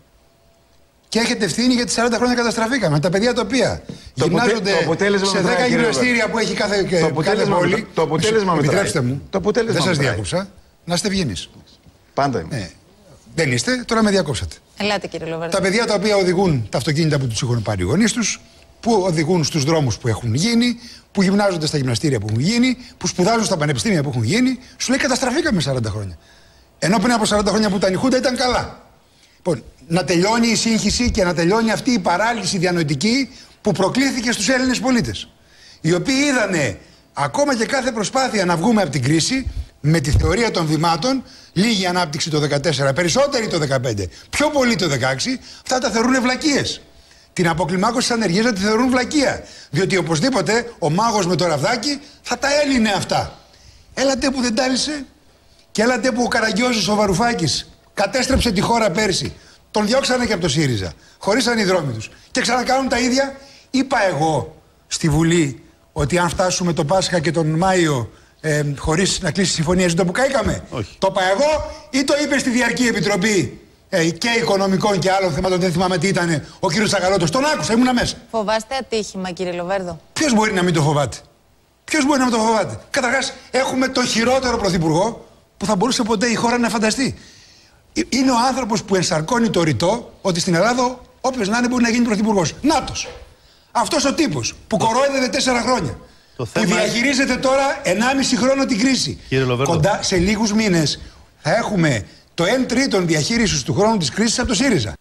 Και έχετε ευθύνη γιατί σαράντα χρόνια καταστραφήκαμε. Τα παιδιά τα οποία το γυμνάζονται αποτε... σε δέκα γυμναστήρια που έχει κάθε, το κάθε πόλη. Το αποτέλεσμα μετράει. Επιτρέψτε μου, το αποτέλεσμα δεν σας διάκοψα. Να είστε ευγενείς. Πάντα είμαι. Ναι. Δεν είστε, τώρα με διακόψατε. Ελάτε, κύριε Λοβέρδο. Τα παιδιά τα οποία οδηγούν τα αυτοκίνητα που τους έχουν πάρει οι γονείς τους, που οδηγούν στους δρόμους που έχουν γίνει, που γυμνάζονται στα γυμναστήρια που έχουν γίνει, που σπουδάζουν στα πανεπιστήμια που έχουν γίνει, σου λέει καταστραφήκαμε σαράντα χρόνια. Ενώ πριν από σαράντα χρόνια που ήταν η Χούντα ήταν καλά. Λοιπόν, να τελειώνει η σύγχυση και να τελειώνει αυτή η παράλυση διανοητική που προκλήθηκε στους Έλληνες πολίτες. Οι οποίοι είδανε ακόμα και κάθε προσπάθεια να βγούμε από την κρίση με τη θεωρία των βημάτων, λίγη ανάπτυξη το δεκατέσσερα, περισσότερη το δεκαπέντε, πιο πολύ το δεκαέξι, αυτά τα θεωρούν βλακίες. Την αποκλιμάκωση της ανεργίας θα τη θεωρούν βλακεία. Διότι οπωσδήποτε ο μάγος με το ραβδάκι θα τα έλυνε αυτά. Έλατε που δεν τάλισε, και έλατε που ο Καραγκιόζης ο Βαρουφάκης κατέστρεψε τη χώρα πέρσι. Τον διώξανε και από το ΣΥΡΙΖΑ. Χωρίσαν οι δρόμοι τους. Και ξανακάνουν τα ίδια. Είπα εγώ στη Βουλή ότι αν φτάσουμε το Πάσχα και τον Μάιο ε, χωρίς να κλείσει συμφωνία, δεν το που καήκαμε. Όχι. Το είπα εγώ ή το είπε στη Διαρκή Επιτροπή ε, και Οικονομικών και άλλων θεμάτων, δεν θυμάμαι τι ήταν, ο κύριος Τσακαλώτος. Τον άκουσα, ήμουνα μέσα. Φοβάστε ατύχημα, κύριε Λοβέρδο? Ποιος μπορεί να μην το φοβάται? Ποιος μπορεί να μην το φοβάται? Καταρχάς, έχουμε το χειρότερο πρωθυπουργό που θα μπορούσε ποτέ η χώρα να φανταστεί. Είναι ο άνθρωπος που ενσαρκώνει το ρητό ότι στην Ελλάδα όποιος να είναι μπορεί να γίνει πρωθυπουργός. Νάτος. Αυτός ο τύπος που κορόιδευε τέσσερα χρόνια. Το που θέμα... διαχειρίζεται τώρα ενάμιση χρόνο την κρίση. Κοντά σε λίγους μήνες θα έχουμε το εν τρίτον διαχείρισης του χρόνου της κρίσης από το ΣΥΡΙΖΑ.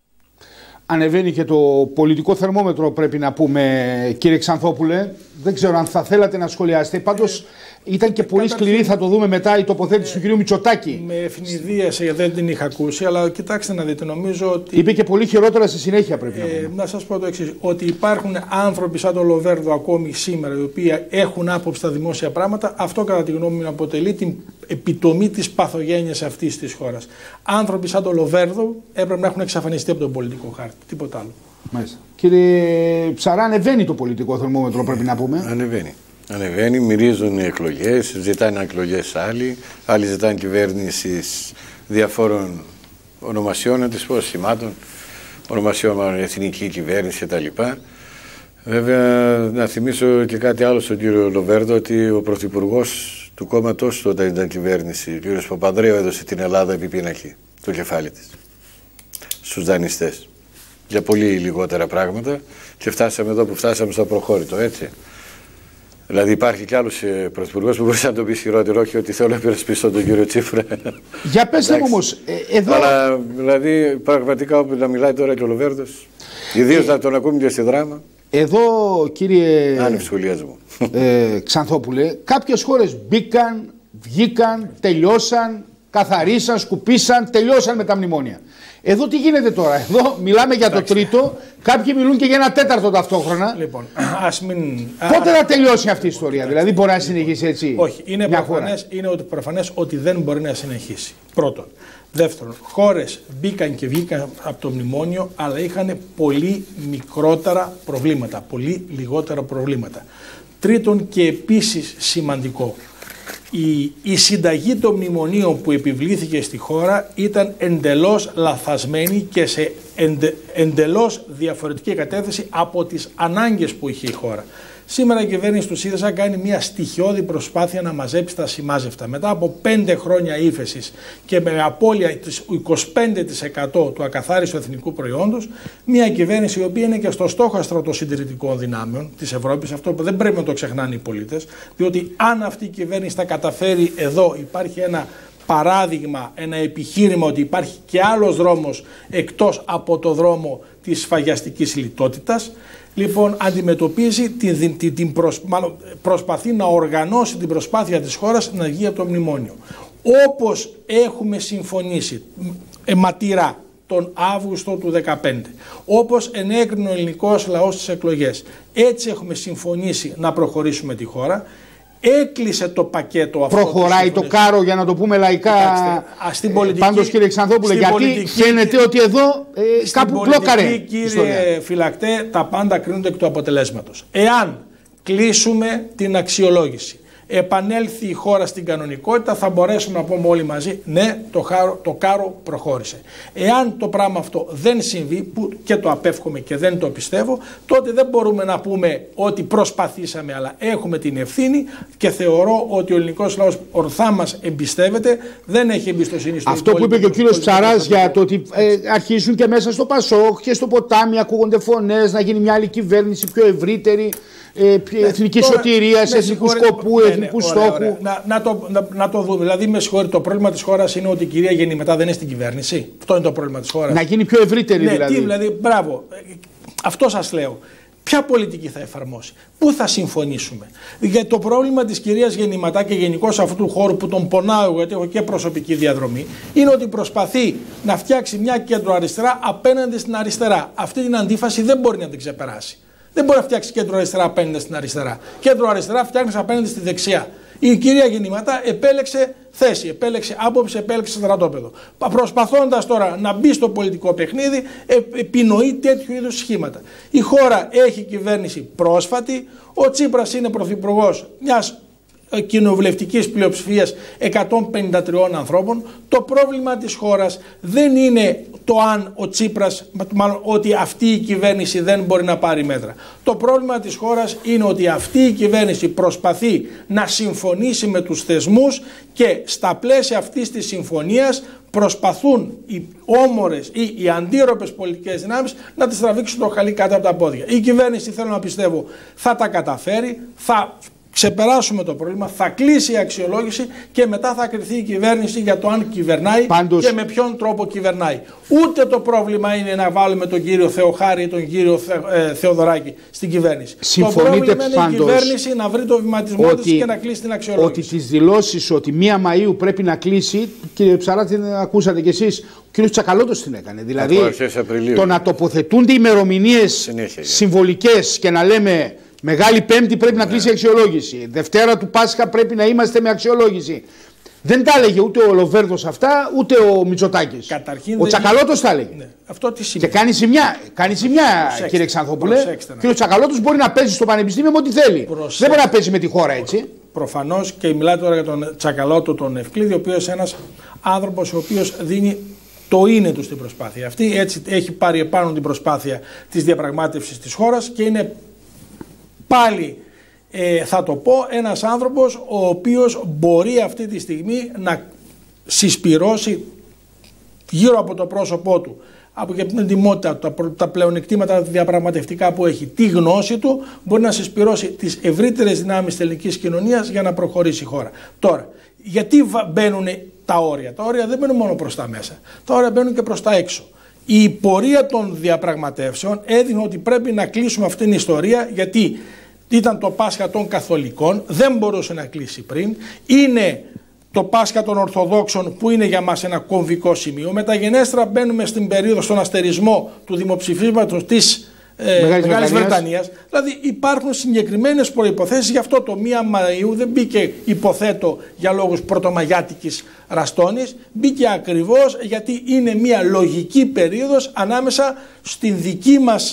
Ανεβαίνει και το πολιτικό θερμόμετρο, πρέπει να πούμε, κύριε Ξανθόπουλε. Δεν ξέρω αν θα θέλατε να σχολιάσετε. Πάντως ήταν και πολύ σκληρή, θα το δούμε μετά, η τοποθέτηση του κυρίου Μητσοτάκη. Με ευνηδίασε, γιατί δεν την είχα ακούσει, αλλά κοιτάξτε να δείτε, νομίζω ότι. Είπε και πολύ χειρότερα στη συνέχεια, πρέπει ε, να πούμε. Να σας πω το εξής: ότι υπάρχουν άνθρωποι σαν τον Λοβέρδο ακόμη σήμερα, οι οποίοι έχουν άποψη στα δημόσια πράγματα. Αυτό, κατά τη γνώμη μου, αποτελεί την επιτομή της παθογένειας αυτής της χώρας. Άνθρωποι σαν τον Λοβέρδο έπρεπε να έχουν εξαφανιστεί από τον πολιτικό χάρτη. Τίποτα άλλο. Μάλιστα. Κύριε Ψαρά, ανεβαίνει το πολιτικό θερμόμετρο, πρέπει να πούμε. Ανεβαίνει. Ανεβαίνει, μυρίζουν οι εκλογές, ζητάνε εκλογές άλλοι, άλλοι ζητάνε κυβέρνηση διαφόρων ονομασιών, να τις πω, σημάτων, ονομασιών, εθνική κυβέρνηση κτλ. Βέβαια, να θυμίσω και κάτι άλλο στον κύριο Λοβέρδο, ότι ο πρωθυπουργός του κόμματος του όταν ήταν κυβέρνηση, ο κύριος Παπανδρέου, έδωσε την Ελλάδα επί πίνακι, το κεφάλι της, στους δανειστές, για πολύ λιγότερα πράγματα, και φτάσαμε εδώ που φτάσαμε στο προχώρητο, έτσι. Δηλαδή υπάρχει κι άλλος πρωθυπουργός που μπορεί να το πει χειρότερο, όχι ότι θέλω να υπερασπιστώ τον κύριο Τσίπρα. Για πέστε μου όμως, ε, εδώ... Αλλά δηλαδή πραγματικά όπου να μιλάει τώρα και ο Λοβέρδος, ιδίως ε, να τον ακούμε και στη δράμα. Εδώ, κύριε ε, Ξανθόπουλε, κάποιες χώρες μπήκαν, βγήκαν, τελειώσαν, καθαρίσαν, σκουπίσαν, τελειώσαν με τα μνημόνια. Εδώ τι γίνεται τώρα? Εδώ μιλάμε για το τρίτο, κάποιοι μιλούν και για ένα τέταρτο ταυτόχρονα. Λοιπόν, ας μην... Πότε θα τελειώσει αυτή η ιστορία, δηλαδή μπορεί να συνεχίσει έτσι? Όχι, είναι προφανές, είναι ότι προφανές ότι δεν μπορεί να συνεχίσει. Πρώτον. Δεύτερον, χώρες μπήκαν και βγήκαν από το μνημόνιο, αλλά είχαν πολύ μικρότερα προβλήματα, πολύ λιγότερα προβλήματα. Τρίτον, και επίσης σημαντικό, η, η συνταγή των μνημονίων που επιβλήθηκε στη χώρα ήταν εντελώς λαθασμένη και σε εντε, εντελώς διαφορετική κατεύθυνση από τις ανάγκες που είχε η χώρα. Σήμερα η κυβέρνηση του ΣΥΡΙΖΑ κάνει μια στοιχειώδη προσπάθεια να μαζέψει τα σημάζευτα. Μετά από πέντε χρόνια ύφεσης και με απώλεια της είκοσι πέντε τοις εκατό του ακαθάριστου εθνικού προϊόντος, μια κυβέρνηση η οποία είναι και στο στόχαστρο των συντηρητικών δυνάμεων της Ευρώπης, αυτό που δεν πρέπει να το ξεχνάνε οι πολίτες, διότι αν αυτή η κυβέρνηση θα καταφέρει εδώ, υπάρχει ένα παράδειγμα, ένα επιχείρημα ότι υπάρχει και άλλος δρόμος εκτός από το δρόμο της σφαγιαστικής λιτότητας. Λοιπόν, αντιμετωπίζει, την, την, την προσ, μάλλον, προσπαθεί να οργανώσει την προσπάθεια της χώρας να βγει από το μνημόνιο. Όπως έχουμε συμφωνήσει αιματηρά τον Αύγουστο του δύο χιλιάδες δεκαπέντε, όπως ενέκρινε ο ελληνικός λαός στις εκλογές, έτσι έχουμε συμφωνήσει να προχωρήσουμε τη χώρα. Έκλεισε το πακέτο αυτό. Προχωράει το κάρο, για να το πούμε λαϊκά. Στην πολιτική, πάντως, κύριε Ξανθόπουλε, γιατί πολιτική, φαίνεται ότι εδώ ε, κάπου μπλόκαρε. Κύριε ιστορία. Φυλακτέ, τα πάντα κρίνονται εκ του αποτελέσματος. Εάν κλείσουμε την αξιολόγηση, επανέλθει η χώρα στην κανονικότητα, θα μπορέσουμε να πούμε όλοι μαζί, ναι, το, χάρο, το κάρο προχώρησε. Εάν το πράγμα αυτό δεν συμβεί, που και το απέφχομαι και δεν το πιστεύω, τότε δεν μπορούμε να πούμε ότι προσπαθήσαμε, αλλά έχουμε την ευθύνη και θεωρώ ότι ο ελληνικός λαός ορθά μας εμπιστεύεται, δεν έχει εμπιστοσύνη στο αυτό που είπε και ο κύριος Ψαράς για το ότι ε, αρχίζουν και μέσα στο Πασόκ και στο ποτάμι ακούγονται φωνές να γίνει μια άλλη κυβέρνηση πιο ευρύτερη. Ε, ναι, εθνική σωτηρία, εθνικού σκοπού, ναι, εθνικού ναι, στόχου. Ωραία, ωραία. Να, να, το, να, να το δούμε. Δηλαδή, με συγχωρείτε, το πρόβλημα της χώρας είναι ότι η κυρία Γεννηματά δεν είναι στην κυβέρνηση. Αυτό είναι το πρόβλημα της χώρας. Να γίνει πιο ευρύτερη, ναι, δηλαδή. Τι, δηλαδή, μπράβο. Αυτό σας λέω. Ποια πολιτική θα εφαρμόσει, πού θα συμφωνήσουμε. Γιατί το πρόβλημα της κυρίας Γεννηματά και γενικώς αυτού του χώρου που τον πονάω, γιατί έχω και προσωπική διαδρομή, είναι ότι προσπαθεί να φτιάξει μια κέντρο-αριστερά απέναντι στην αριστερά. Αυτή την αντίφαση δεν μπορεί να την ξεπεράσει. Δεν μπορεί να φτιάξει κέντρο αριστερά απέναντι στην αριστερά. Κέντρο αριστερά φτιάχνει απέναντι στη δεξιά. Η κυρία Γεννηματά επέλεξε θέση, επέλεξε άποψη, επέλεξε στρατόπεδο. Προσπαθώντας τώρα να μπει στο πολιτικό παιχνίδι, επινοεί τέτοιου είδους σχήματα. Η χώρα έχει κυβέρνηση πρόσφατη. Ο Τσίπρας είναι πρωθυπουργός μιας κοινοβουλευτικής πλειοψηφίας εκατόν πενήντα τριών ανθρώπων. Το πρόβλημα της χώρας δεν είναι το αν ο Τσίπρας, μάλλον ότι αυτή η κυβέρνηση δεν μπορεί να πάρει μέτρα. Το πρόβλημα της χώρας είναι ότι αυτή η κυβέρνηση προσπαθεί να συμφωνήσει με τους θεσμούς και στα πλαίσια αυτής της συμφωνίας προσπαθούν οι όμορες ή οι αντίρροπες πολιτικές δυνάμεις να τις τραβήξουν το χαλί κάτω από τα πόδια. Η κυβέρνηση, θέλω να πιστεύω, θα τα καταφέρει, θα ξεπεράσουμε το πρόβλημα, θα κλείσει η αξιολόγηση και μετά θα κριθεί η κυβέρνηση για το αν κυβερνάει. Πάντως, και με ποιον τρόπο κυβερνάει. Ούτε το πρόβλημα είναι να βάλουμε τον κύριο Θεοχάρη ή τον κύριο Θε, ε, Θεοδωράκη στην κυβέρνηση. Συμφωνείτε, το πρόβλημα είναι πάντως, η κυβέρνηση να βρει το βηματισμό ότι, της και να κλείσει την αξιολόγηση. Ότι τις δηλώσεις ότι μία Μαΐου πρέπει να κλείσει, κύριε Ψαρά, την ακούσατε κι εσείς, ο κύριος Τσακαλώτος την έκανε. Δηλαδή το να τοποθετούνται ημερομηνίες συμβολικές και να λέμε Μεγάλη Πέμπτη πρέπει να κλείσει η αξιολόγηση. Δευτέρα του Πάσχα πρέπει να είμαστε με αξιολόγηση. Δεν τα έλεγε ούτε ο Λοβέρδος αυτά, ούτε ο Μητσοτάκης. Καταρχήν ο Τσακαλώτος τα έλεγε. Ναι. Αυτό τι σημαίνει. Και κάνει ζημιά, κάνει ζημιά κύριε Ξανθόπουλε. Και ο Τσακαλώτος μπορεί να παίζει στο πανεπιστήμιο με ό,τι θέλει. Προσέξτε. Δεν μπορεί να παίζει με τη χώρα έτσι. Προφανώς, και μιλάτε τώρα για τον Τσακαλώτο τον Ευκλήδη, ο οποίος είναι ένας άνθρωπος ο οποίος δίνει το είναι του στην προσπάθεια αυτή. Έτσι έχει πάρει επάνω την προσπάθεια της διαπραγμάτευσης της χώρας και είναι πάλι, ε, θα το πω, ένας άνθρωπος ο οποίος μπορεί αυτή τη στιγμή να συσπυρώσει γύρω από το πρόσωπό του, από και την εντιμότητα του, τα, τα πλεονεκτήματα διαπραγματευτικά που έχει, τη γνώση του, μπορεί να συσπυρώσει τις ευρύτερες δυνάμεις της ελληνικής κοινωνίας για να προχωρήσει η χώρα. Τώρα, γιατί μπαίνουν τα όρια? Τα όρια δεν μπαίνουν μόνο προς τα μέσα, τα όρια μπαίνουν και προς τα έξω. Η πορεία των διαπραγματεύσεων έδειχνε ότι πρέπει να κλείσουμε αυτήν την ιστορία, γιατί ήταν το Πάσχα των Καθολικών, δεν μπορούσε να κλείσει πριν. Είναι το Πάσχα των Ορθοδόξων που είναι για μας ένα κομβικό σημείο. Μεταγενέστερα μπαίνουμε στην περίοδο, στον αστερισμό του δημοψηφίσματος της ε, Μεγάλης, Μεγάλης Βρετανίας. Δηλαδή υπάρχουν συγκεκριμένες προϋποθέσεις, γι' αυτό το πρώτο Μαΐου δεν μπήκε, υποθέτω, για λόγους πρωτομαγιάτικης ραστόνης, μπήκε ακριβώς γιατί είναι μια λογική περίοδος ανάμεσα στην δική μας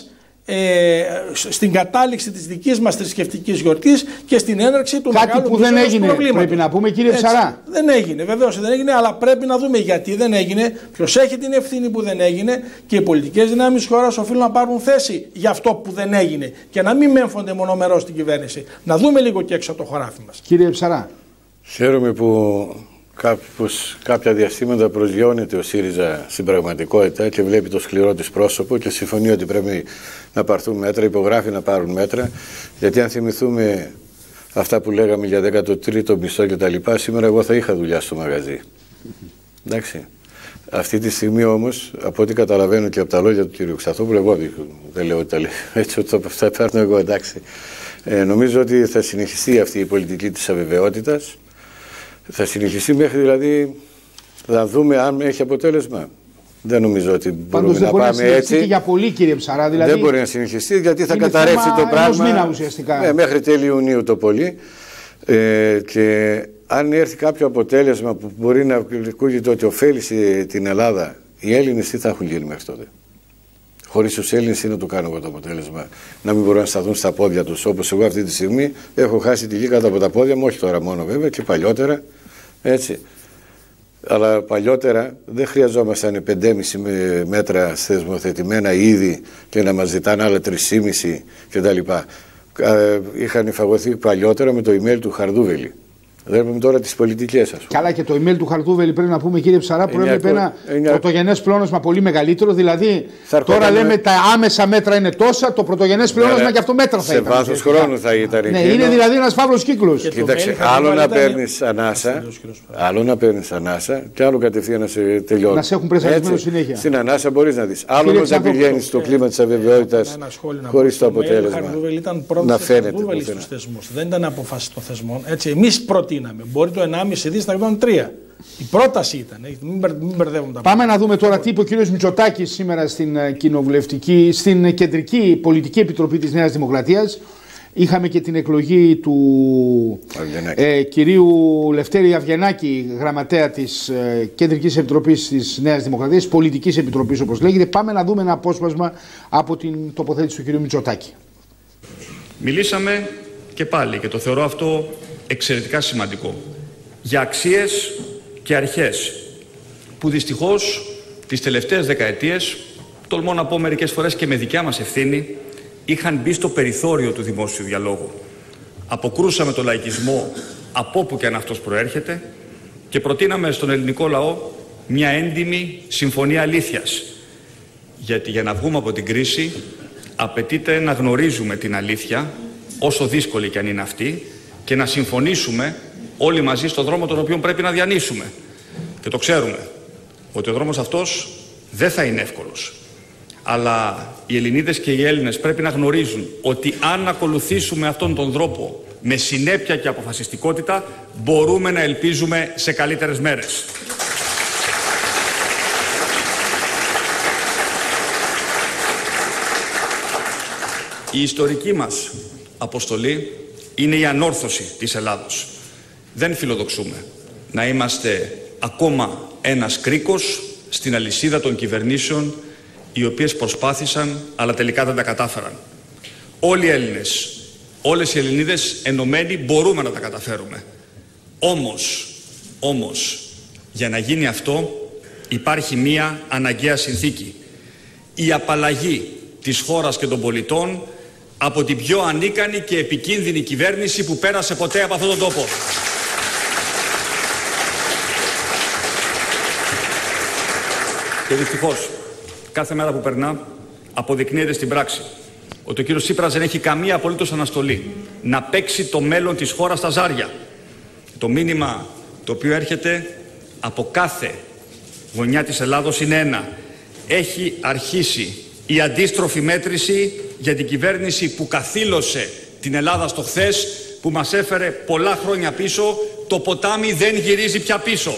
ε, στην κατάληξη της δικής μας θρησκευτικής γιορτής και στην έναρξη του Κάτι μεγάλου που δεν έγινε, προβλήματος. πρέπει να πούμε, κύριε Έτσι, Ψαρά. δεν έγινε, βεβαίως δεν έγινε, αλλά πρέπει να δούμε γιατί δεν έγινε, ποιος έχει την ευθύνη που δεν έγινε και οι πολιτικές δυνάμεις της χώρας οφείλουν να πάρουν θέση για αυτό που δεν έγινε και να μην μέμφονται μονομερώς στην κυβέρνηση. Να δούμε λίγο και έξω από το χωράφι μας. Κύριε Ψαρά. Χαίρομαι που κάπως, κάποια διαστήματα προσγειώνεται ο ΣΥΡΙΖΑ στην πραγματικότητα και βλέπει το σκληρό της πρόσωπο και συμφωνεί ότι πρέπει να πάρθουν μέτρα, υπογράφει να πάρουν μέτρα. Γιατί αν θυμηθούμε αυτά που λέγαμε για δέκατο τρίτο μισθό κτλ., σήμερα εγώ θα είχα δουλειά στο μαγαζί. Εντάξει. Αυτή τη στιγμή όμως, από ό,τι καταλαβαίνω και από τα λόγια του κ. Ξαθόπουλου, εγώ δεν λέω ότι τα λέω έτσι, ότι θα παίρνω εγώ, εντάξει. Ε, νομίζω ότι θα συνεχιστεί αυτή η πολιτική της αβεβαιότητας. Θα συνεχιστεί μέχρι δηλαδή να δούμε αν έχει αποτέλεσμα. Δεν νομίζω ότι μπορούμε Πάντως να πάμε έτσι. Δεν μπορεί να συνεχιστεί και για πολύ, κύριε Ψαρά. Δηλαδή δεν μπορεί να συνεχιστεί γιατί θα καταρρεύσει το πράγμα. Μήνα, ουσιαστικά. Ναι, μέχρι τέλη Ιουνίου το πολύ. Ε, και αν έρθει κάποιο αποτέλεσμα που μπορεί να ακούγεται ότι ωφέλησε την Ελλάδα, οι Έλληνες τι θα έχουν γίνει μέχρι τότε. Χωρίς τους Έλληνες τι να το κάνω εγώ το αποτέλεσμα. Να μην μπορούν να σταθούν στα πόδια τους. Όπως εγώ αυτή τη στιγμή έχω χάσει τη γη κάτω από τα πόδια μου, όχι τώρα μόνο βέβαια και παλιότερα. Έτσι. Αλλά παλιότερα δεν χρειαζόμασταν πέντε κόμμα πέντε μέτρα θεσμοθετημένα ήδη και να μας ζητάνε άλλα τρία κόμμα πέντε κτλ. Είχαν φαγωθεί παλιότερα με το email του Χαρδούβελη. Βλέπουμε τώρα τις πολιτικές, ας πούμε. Καλά, και το email του Χαρδούβελη πρέπει να πούμε, κύριε Ψαρά, προέβλεπε ένα εννιά... πρωτογενές πλεόνασμα πολύ μεγαλύτερο. Δηλαδή, θα τώρα έρχονταν... λέμε τα άμεσα μέτρα είναι τόσα, το πρωτογενές πλεόνασμα ναι, και αυτό μέτρα θα σε ήταν. Σε βάθος χρόνου θα ήταν. Ναι, είναι δηλαδή ένας φαύλος κύκλος. Κοίταξε, άλλο να παίρνεις ανάσα, άλλο να παίρνεις ανάσα και άλλο κατευθείαν να σε τελειώνει. Να σε έχουν πρεσαρισμένο συνέχεια. Στην ανάσα μπορείς να δεις. Άλλο όμως να πηγαίνεις στο κλίμα της αβεβαιότητας χωρίς το αποτέλεσμα. Να φαίνεται. Δεν ήταν αποφάσεις των θεσμών. Εμείς προτείναμε. Μπορεί το ενάμιση δις να γινόταν τρία. Η πρόταση ήταν. Μην μπερδεύουμε τα Πάμε να δούμε τώρα τι είπε ο κ. Μητσοτάκης σήμερα στην κοινοβουλευτική, στην κεντρική πολιτική επιτροπή της Νέας Δημοκρατίας. Είχαμε και την εκλογή του ε, κυρίου Λευτέρη Αυγενάκη, γραμματέα της ε, Κεντρικής Επιτροπής της Νέας Δημοκρατίας, πολιτικής επιτροπής όπως λέγεται. Πάμε να δούμε ένα απόσπασμα από την τοποθέτηση του κ. Μητσοτάκη. Μιλήσαμε και πάλι, και το θεωρώ αυτό εξαιρετικά σημαντικό, για αξίες και αρχές που δυστυχώς τις τελευταίες δεκαετίες, τολμώ να πω μερικές φορές και με δικιά μας ευθύνη, είχαν μπει στο περιθώριο του δημόσιου διαλόγου. Αποκρούσαμε τον λαϊκισμό από όπου και αν αυτός προέρχεται και προτείναμε στον ελληνικό λαό μια έντιμη συμφωνία αλήθειας. Γιατί για να βγούμε από την κρίση απαιτείται να γνωρίζουμε την αλήθεια, όσο δύσκολη και αν είναι αυτή, και να συμφωνήσουμε όλοι μαζί στον δρόμο τον οποίο πρέπει να διανύσουμε. Και το ξέρουμε, ότι ο δρόμος αυτός δεν θα είναι εύκολος. Αλλά οι Ελληνίδες και οι Έλληνες πρέπει να γνωρίζουν ότι αν ακολουθήσουμε αυτόν τον δρόμο με συνέπεια και αποφασιστικότητα, μπορούμε να ελπίζουμε σε καλύτερες μέρες. Η ιστορική μας αποστολή είναι η ανόρθωση της Ελλάδος. Δεν φιλοδοξούμε να είμαστε ακόμα ένας κρίκος στην αλυσίδα των κυβερνήσεων οι οποίες προσπάθησαν αλλά τελικά δεν τα κατάφεραν. Όλοι οι Έλληνες, όλες οι Ελληνίδες ενωμένοι μπορούμε να τα καταφέρουμε. Όμως, όμως, για να γίνει αυτό υπάρχει μία αναγκαία συνθήκη. Η απαλλαγή της χώρας και των πολιτών από την πιο ανίκανη και επικίνδυνη κυβέρνηση που πέρασε ποτέ από αυτόν τον τόπο. Και δυστυχώς, κάθε μέρα που περνά, αποδεικνύεται στην πράξη ότι ο κύριος Τσίπρας δεν έχει καμία απολύτως αναστολή να παίξει το μέλλον της χώρας στα ζάρια. Το μήνυμα το οποίο έρχεται από κάθε γωνιά της Ελλάδος είναι ένα. Έχει αρχίσει η αντίστροφη μέτρηση για την κυβέρνηση που καθήλωσε την Ελλάδα στο χθες, που μας έφερε πολλά χρόνια πίσω. Το ποτάμι δεν γυρίζει πια πίσω.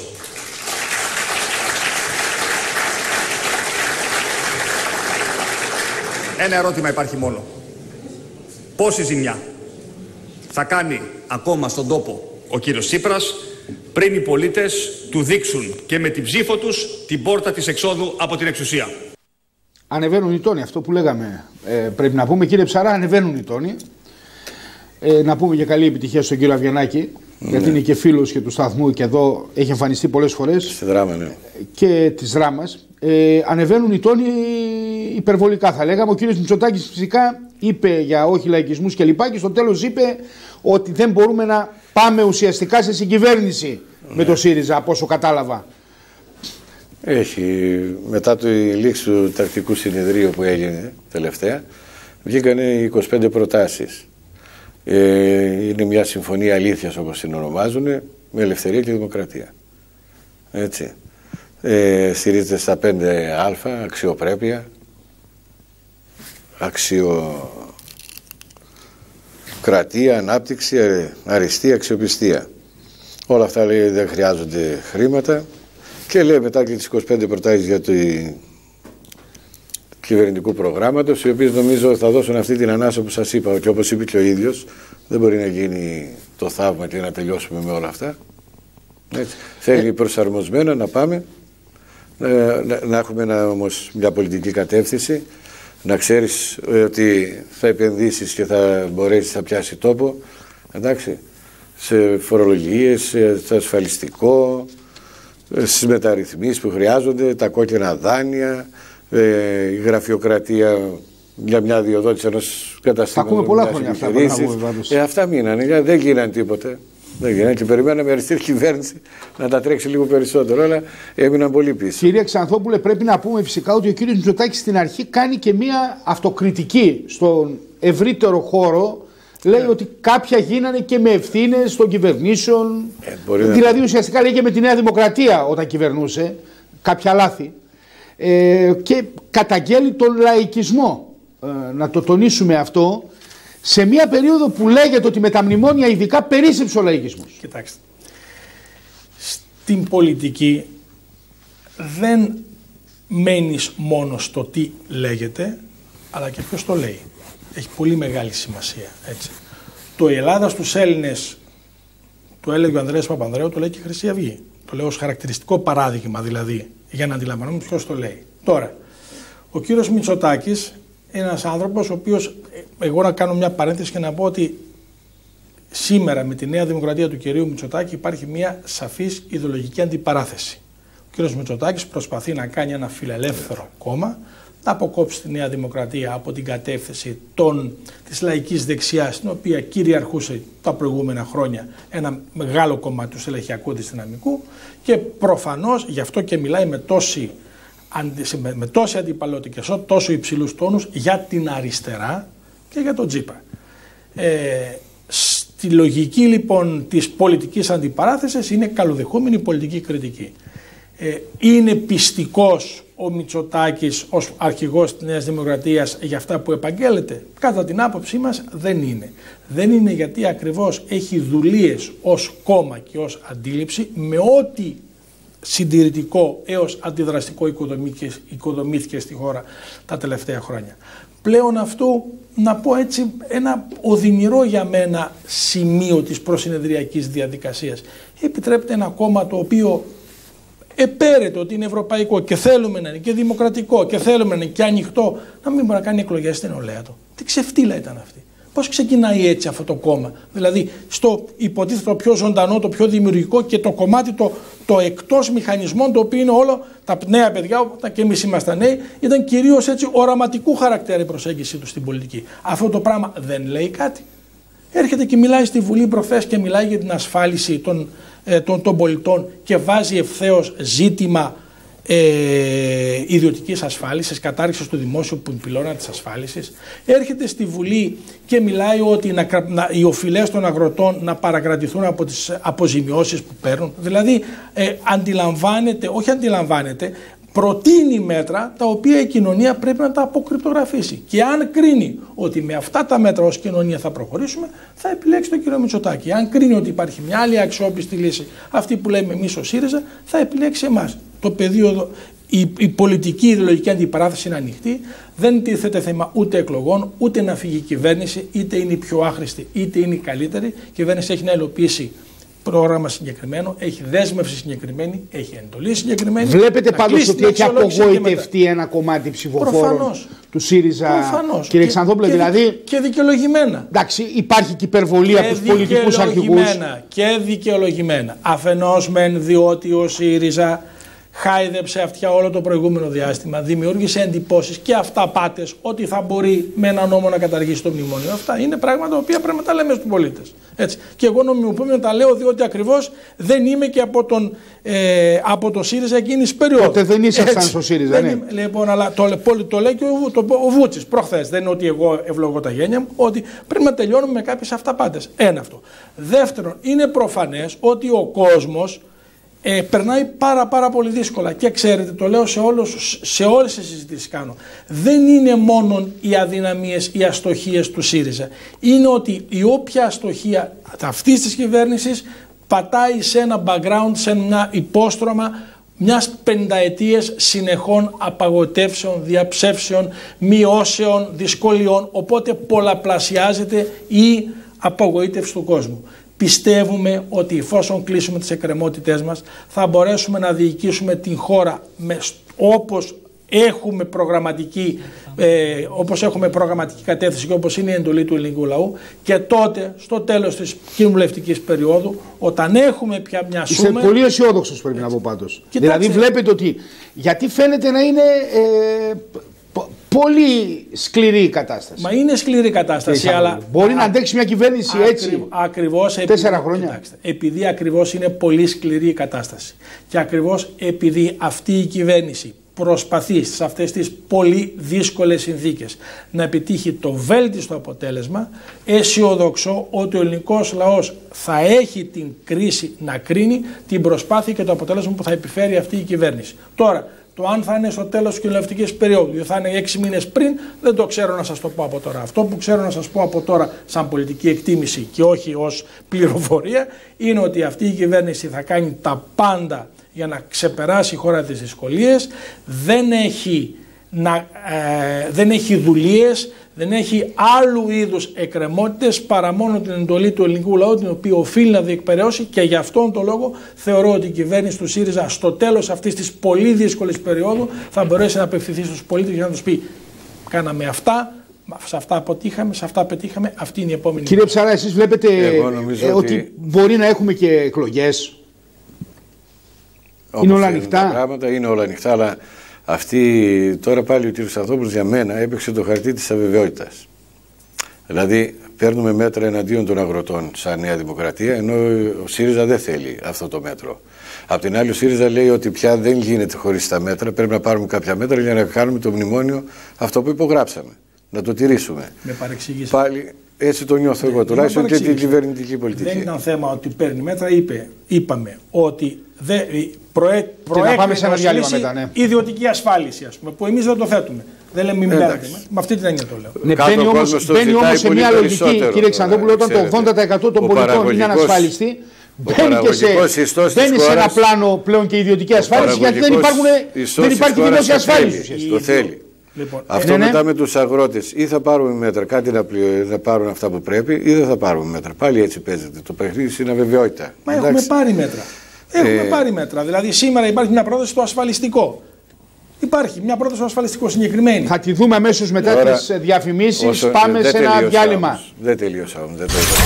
Ένα ερώτημα υπάρχει μόνο. Πόση ζημιά θα κάνει ακόμα στον τόπο ο κύριος Τσίπρας πριν οι πολίτες του δείξουν και με την ψήφο τους την πόρτα της εξόδου από την εξουσία. Ανεβαίνουν οι τόνοι, αυτό που λέγαμε. Ε, πρέπει να πούμε, κύριε Ψαρά, ανεβαίνουν οι τόνοι. Ε, να πούμε και καλή επιτυχία στον κύριο Αβγενάκη, ναι. γιατί είναι και φίλος και του σταθμού και εδώ έχει εμφανιστεί πολλές φορές. Στη δράμα, ναι. Και της δράμας. Ε, ανεβαίνουν οι τόνοι υπερβολικά, θα λέγαμε. Ο κύριος Μητσοτάκης φυσικά είπε για όχι λαϊκισμούς κλπ. Και, και στο τέλος είπε ότι δεν μπορούμε να πάμε ουσιαστικά σε συγκυβέρνηση ναι. με το ΣΥΡΙΖΑ, από όσο κατάλαβα. Έχει, μετά τη λήξη του τακτικού συνεδρίου που έγινε τελευταία, βγήκανε είκοσι πέντε προτάσεις. Ε, είναι μια συμφωνία αλήθειας, όπως την ονομάζουν, με ελευθερία και δημοκρατία. Έτσι. Ε, στηρίζεται στα πέντε α, αξιοπρέπεια, αξιοκρατία, ανάπτυξη, αριστεία, αξιοπιστία. Όλα αυτά λέει δεν χρειάζονται χρήματα. Και λέει μετά και τις είκοσι πέντε προτάσεις για το κυβερνητικού προγράμματος, οι οποίες νομίζω θα δώσουν αυτή την ανάσα που σας είπα, και όπως είπε και ο ίδιος, δεν μπορεί να γίνει το θαύμα και να τελειώσουμε με όλα αυτά. Έτσι. Θέλει προσαρμοσμένα να πάμε, να, να, να έχουμε ένα, όμως μια πολιτική κατεύθυνση, να ξέρεις ότι θα επενδύσεις και θα μπορέσεις να πιάσει τόπο, εντάξει, σε φορολογίες, σε ασφαλιστικό, στις μεταρρυθμίσεις που χρειάζονται, τα κόκκινα δάνεια, ε, η γραφειοκρατία για μια διοδότηση ενός καταστήματος. Ακούμε πολλά χρόνια αυτά. Ε, αυτά μείνανε, δεν γίνανε τίποτε. Δεν γίνανε και περιμέναμε αριστερή κυβέρνηση να τα τρέξει λίγο περισσότερο, αλλά έμειναν πολύ πίσω. Κύριε Ξανθόπουλε, πρέπει να πούμε φυσικά ότι ο κύριος Μητσοτάκης στην αρχή κάνει και μια αυτοκριτική στον ευρύτερο χώρο. Λέει yeah. ότι κάποια γίνανε και με ευθύνες των κυβερνήσεων. Ε, δηλαδή να... ουσιαστικά λέει και με τη Νέα Δημοκρατία όταν κυβερνούσε. Κάποια λάθη. Ε, και καταγγέλει τον λαϊκισμό. Ε, να το τονίσουμε αυτό. Σε μια περίοδο που λέγεται ότι με τα μνημόνια ειδικά περίσσεψε ο λαϊκισμός. Κοιτάξτε. Στην πολιτική δεν μένεις μόνο στο τι λέγεται, αλλά και ποιος το λέει. Έχει πολύ μεγάλη σημασία. Έτσι. Το «Η Ελλάδα στους Έλληνες» το έλεγε ο Ανδρέας Παπανδρέου, το λέει και η Χρυσή Αυγή. Το λέω ως χαρακτηριστικό παράδειγμα δηλαδή, για να αντιλαμβανόμαστε ποιος το λέει. Τώρα, ο κύριος Μητσοτάκης είναι ένας άνθρωπος ο οποίος, εγώ να κάνω μια παρένθεση και να πω ότι σήμερα με τη Νέα Δημοκρατία του κυρίου Μητσοτάκη υπάρχει μια σαφής ιδεολογική αντιπαράθεση. Ο κύριος Μητσοτάκης προσπαθεί να κάνει ένα φιλελεύθερο κόμμα, να αποκόψει τη Νέα Δημοκρατία από την κατεύθυνση των, της λαϊκής δεξιάς, στην οποία κυριαρχούσε τα προηγούμενα χρόνια ένα μεγάλο κομμάτι του στελεχειακού της δυναμικού, και προφανώς γι' αυτό και μιλάει με τόση, με, με τόση αντιπαλότητα και τόσο υψηλούς τόνους για την αριστερά και για τον Τζίπρα. Ε, στη λογική λοιπόν της πολιτικής αντιπαράθεσης είναι καλοδεχόμενη πολιτική κριτική. Ε, είναι πιστικός ο Μητσοτάκης ως αρχηγός της Νέας Δημοκρατίας για αυτά που επαγγέλλεται? Κατά την άποψή μας δεν είναι. Δεν είναι γιατί ακριβώς έχει δουλείες ως κόμμα και ως αντίληψη με ό,τι συντηρητικό έως αντιδραστικό οικοδομήθηκε στη χώρα τα τελευταία χρόνια. Πλέον αυτού, να πω έτσι, ένα οδυνηρό για μένα σημείο της προσυνεδριακής διαδικασίας. Επιτρέπεται ένα κόμμα το οποίο επέρεται ότι είναι ευρωπαϊκό και θέλουμε να είναι και δημοκρατικό και θέλουμε να είναι και ανοιχτό, να μην μπορεί να κάνει εκλογές στην νεολαία του. Τι ξεφτύλα ήταν αυτή. Πώς ξεκινάει έτσι αυτό το κόμμα? Δηλαδή, στο υποτίθετο πιο ζωντανό, το πιο δημιουργικό και το κομμάτι το, το εκτός μηχανισμών, το οποίο είναι όλο τα νέα παιδιά, όταν και εμείς ήμασταν νέοι, ήταν κυρίως έτσι οραματικού χαρακτήρα η προσέγγιση του στην πολιτική. Αυτό το πράγμα δεν λέει κάτι. Έρχεται και μιλάει στη Βουλή προχθές και μιλάει για την ασφάλιση των, ε, των, των πολιτών και βάζει ευθέως ζήτημα ε, ιδιωτικής ασφάλισης, κατάργησης του δημόσιου πυλώνα της ασφάλισης. Έρχεται στη Βουλή και μιλάει ότι να, να, οι οφειλές των αγροτών να παρακρατηθούν από τις αποζημιώσεις που παίρνουν. Δηλαδή ε, αντιλαμβάνεται, όχι αντιλαμβάνεται, προτείνει μέτρα τα οποία η κοινωνία πρέπει να τα αποκρυπτογραφήσει. Και αν κρίνει ότι με αυτά τα μέτρα ως κοινωνία θα προχωρήσουμε, θα επιλέξει τον κύριο Μητσοτάκη. Αν κρίνει ότι υπάρχει μια άλλη αξιόπιστη λύση, αυτή που λέμε εμείς ο ΣΥΡΙΖΑ, θα επιλέξει εμάς. Το πεδίο, η, η πολιτική ιδεολογική αντιπαράθεση είναι ανοιχτή. Δεν τίθεται θέμα ούτε εκλογών, ούτε να φύγει η κυβέρνηση, είτε είναι η πιο άχρηστη, είτε είναι η καλύτερη. Η κυβέρνηση έχει να υλοποιήσει πρόγραμμα συγκεκριμένο, έχει δέσμευση συγκεκριμένη, έχει εντολή συγκεκριμένη. Βλέπετε πάντως ότι έχει απογοητευτεί ένα κομμάτι ψηφοφόρων Προφανώς. του ΣΥΡΙΖΑ, Προφανώς. κύριε Και- Ξανθόπουλε, και, δηλαδή. Και δικαιολογημένα. Εντάξει, υπάρχει και υπερβολή από τους πολιτικούς αρχηγούς. δικαιολογημένα και δικαιολογημένα. Αφενός μεν διότι ο ΣΥΡΙΖΑ χάιδεψε αυτιά όλο το προηγούμενο διάστημα, δημιούργησε εντυπώσεις και αυταπάτες ότι θα μπορεί με ένα νόμο να καταργήσει το μνημόνιο. Αυτά είναι πράγματα τα οποία πρέπει να τα λέμε στους πολίτες. Έτσι. Και εγώ νομιμοποιούμαι τα λέω διότι ακριβώς δεν είμαι και από τον, ε, από το ΣΥΡΙΖΑ εκείνης περίοδου. Τότε δεν ήσασταν στο ΣΥΡΙΖΑ, δεν ναι. είμαι, λοιπόν, αλλά το, το, το λέει και ο, το, ο Βούτσης προχθές. Δεν είναι ότι εγώ ευλογώ τα γένια μου, ότι πρέπει να τελειώνουμε με κάποιες αυταπάτες. Ένα αυτό. Δεύτερον, είναι προφανές ότι ο κόσμος Ε, περνάει πάρα πάρα πολύ δύσκολα και ξέρετε, το λέω σε, όλους, σε όλες τις συζητήσεις κάνω, δεν είναι μόνο οι αδυναμίες, οι αστοχίες του ΣΥΡΙΖΑ, είναι ότι η όποια αστοχία αυτής της κυβέρνησης πατάει σε ένα background, σε ένα υπόστρωμα μιας πενταετίας συνεχών απαγοητεύσεων, διαψεύσεων, μειώσεων, δυσκολιών, οπότε πολλαπλασιάζεται η απογοήτευση του κόσμου. Πιστεύουμε ότι εφόσον κλείσουμε τις εκκρεμότητές μας θα μπορέσουμε να διοικήσουμε την χώρα με, όπως, έχουμε προγραμματική, ε, όπως έχουμε προγραμματική κατεύθυνση και όπως είναι η εντολή του ελληνικού λαού, και τότε στο τέλος της κοινοβουλευτικής περίοδου, όταν έχουμε πια μια σούμα... Είστε πολύ αισιόδοξος, πρέπει να πω πάντως. Κοιτάξτε. Δηλαδή βλέπετε ότι, γιατί φαίνεται να είναι ε, πολύ σκληρή η κατάσταση. Μα είναι σκληρή η κατάσταση, Κύριε αλλά... Μπορεί α, να αντέξει μια κυβέρνηση ακρι, έτσι ακριβώς τέσσερα επειδή, χρόνια. Κοιτάξτε, επειδή ακριβώς είναι πολύ σκληρή η κατάσταση και ακριβώς επειδή αυτή η κυβέρνηση προσπαθεί σε αυτές τις πολύ δύσκολες συνθήκες να επιτύχει το βέλτιστο αποτέλεσμα, αισιοδοξώ ότι ο ελληνικός λαός θα έχει την κρίση να κρίνει την προσπάθεια και το αποτέλεσμα που θα επιφέρει αυτή η κυβέρνηση. Τώρα, το αν θα είναι στο τέλος της κοινοβουλευτικής περίοδου ή θα είναι έξι μήνες πριν, δεν το ξέρω να σας το πω από τώρα. Αυτό που ξέρω να σας πω από τώρα σαν πολιτική εκτίμηση και όχι ως πληροφορία είναι ότι αυτή η κυβέρνηση θα κάνει τα πάντα για να ξεπεράσει η χώρα τις δυσκολίες, δεν έχει, να, ε, δεν έχει δουλείες, δεν έχει άλλου είδους εκκρεμότητες παρά μόνο την εντολή του ελληνικού λαού, την οποία οφείλει να διεκπεραιώσει, και γι' αυτόν τον λόγο θεωρώ ότι η κυβέρνηση του ΣΥΡΙΖΑ στο τέλος αυτής της πολύ δύσκολης περίοδου θα μπορέσει να απευθυνθεί στους πολίτες για να τους πει: κάναμε αυτά, σε αυτά αποτύχαμε, σε αυτά πετύχαμε, αυτή είναι η επόμενη. Κύριε Ψαρά, εσείς βλέπετε ε, ότι... ότι μπορεί να έχουμε και εκλογές? Όπως είναι όλα ανοιχτά. Τα πράγματα είναι όλα ανοιχτά, αλλά αυτή τώρα πάλι ο κ. Ξανθόπουλος για μένα έπαιξε το χαρτί της αβεβαιότητας. Δηλαδή παίρνουμε μέτρα εναντίον των αγροτών σαν Νέα Δημοκρατία, ενώ ο ΣΥΡΙΖΑ δεν θέλει αυτό το μέτρο. Απ' την άλλη ο ΣΥΡΙΖΑ λέει ότι πια δεν γίνεται χωρίς τα μέτρα, πρέπει να πάρουμε κάποια μέτρα για να κάνουμε το μνημόνιο αυτό που υπογράψαμε, να το τηρήσουμε. Με παρεξηγήσει. Πάλι έτσι το νιώθω εγώ, τουλάχιστον και την κυβερνητική πολιτική. Δεν ήταν θέμα ότι παίρνει μέτρα, είπε, είπαμε ότι δε, προέ, πάμε σε ένα διάλειμμα μετά, ναι. ιδιωτική ασφάλιση, ας πούμε, που εμείς δεν το θέτουμε. Δεν λέμε μην παίρνετε. Με αυτή την έννοια το λέω. Ναι, μπαίνει όμως, μπαίνει όμως σε μια λογική, κύριε Ξανθόπουλο, όταν το ογδόντα τοις εκατό των πολιτών είναι ανασφάλιστοι, μπαίνει και σε, μπαίνει σε ένα πλάνο πλέον και ιδιωτική ασφάλιση, γιατί δεν, υπάρχουν, δεν υπάρχει δημόσια ασφάλιση. Το θέλει. Λοιπόν, αυτό ε, μετά ναι. με τους αγρότες, ή θα πάρουμε μέτρα, κάτι να, πλη... να πάρουν αυτά που πρέπει, ή δεν θα πάρουμε μέτρα. Πάλι έτσι παίζεται. Το παιχνίδι είναι αβεβαιότητα. Μα εντάξει. έχουμε πάρει μέτρα. Έχουμε ε... πάρει μέτρα. Δηλαδή σήμερα υπάρχει μια πρόταση στο ασφαλιστικό. Υπάρχει μια πρόταση στο ασφαλιστικό συγκεκριμένη. Θα τη δούμε αμέσως μετά Τώρα, τις διαφημίσεις. όσο... Πάμε σε ένα διάλειμμα. Όμως. Δεν τελείωσα όμως. Δεν τελείωσα.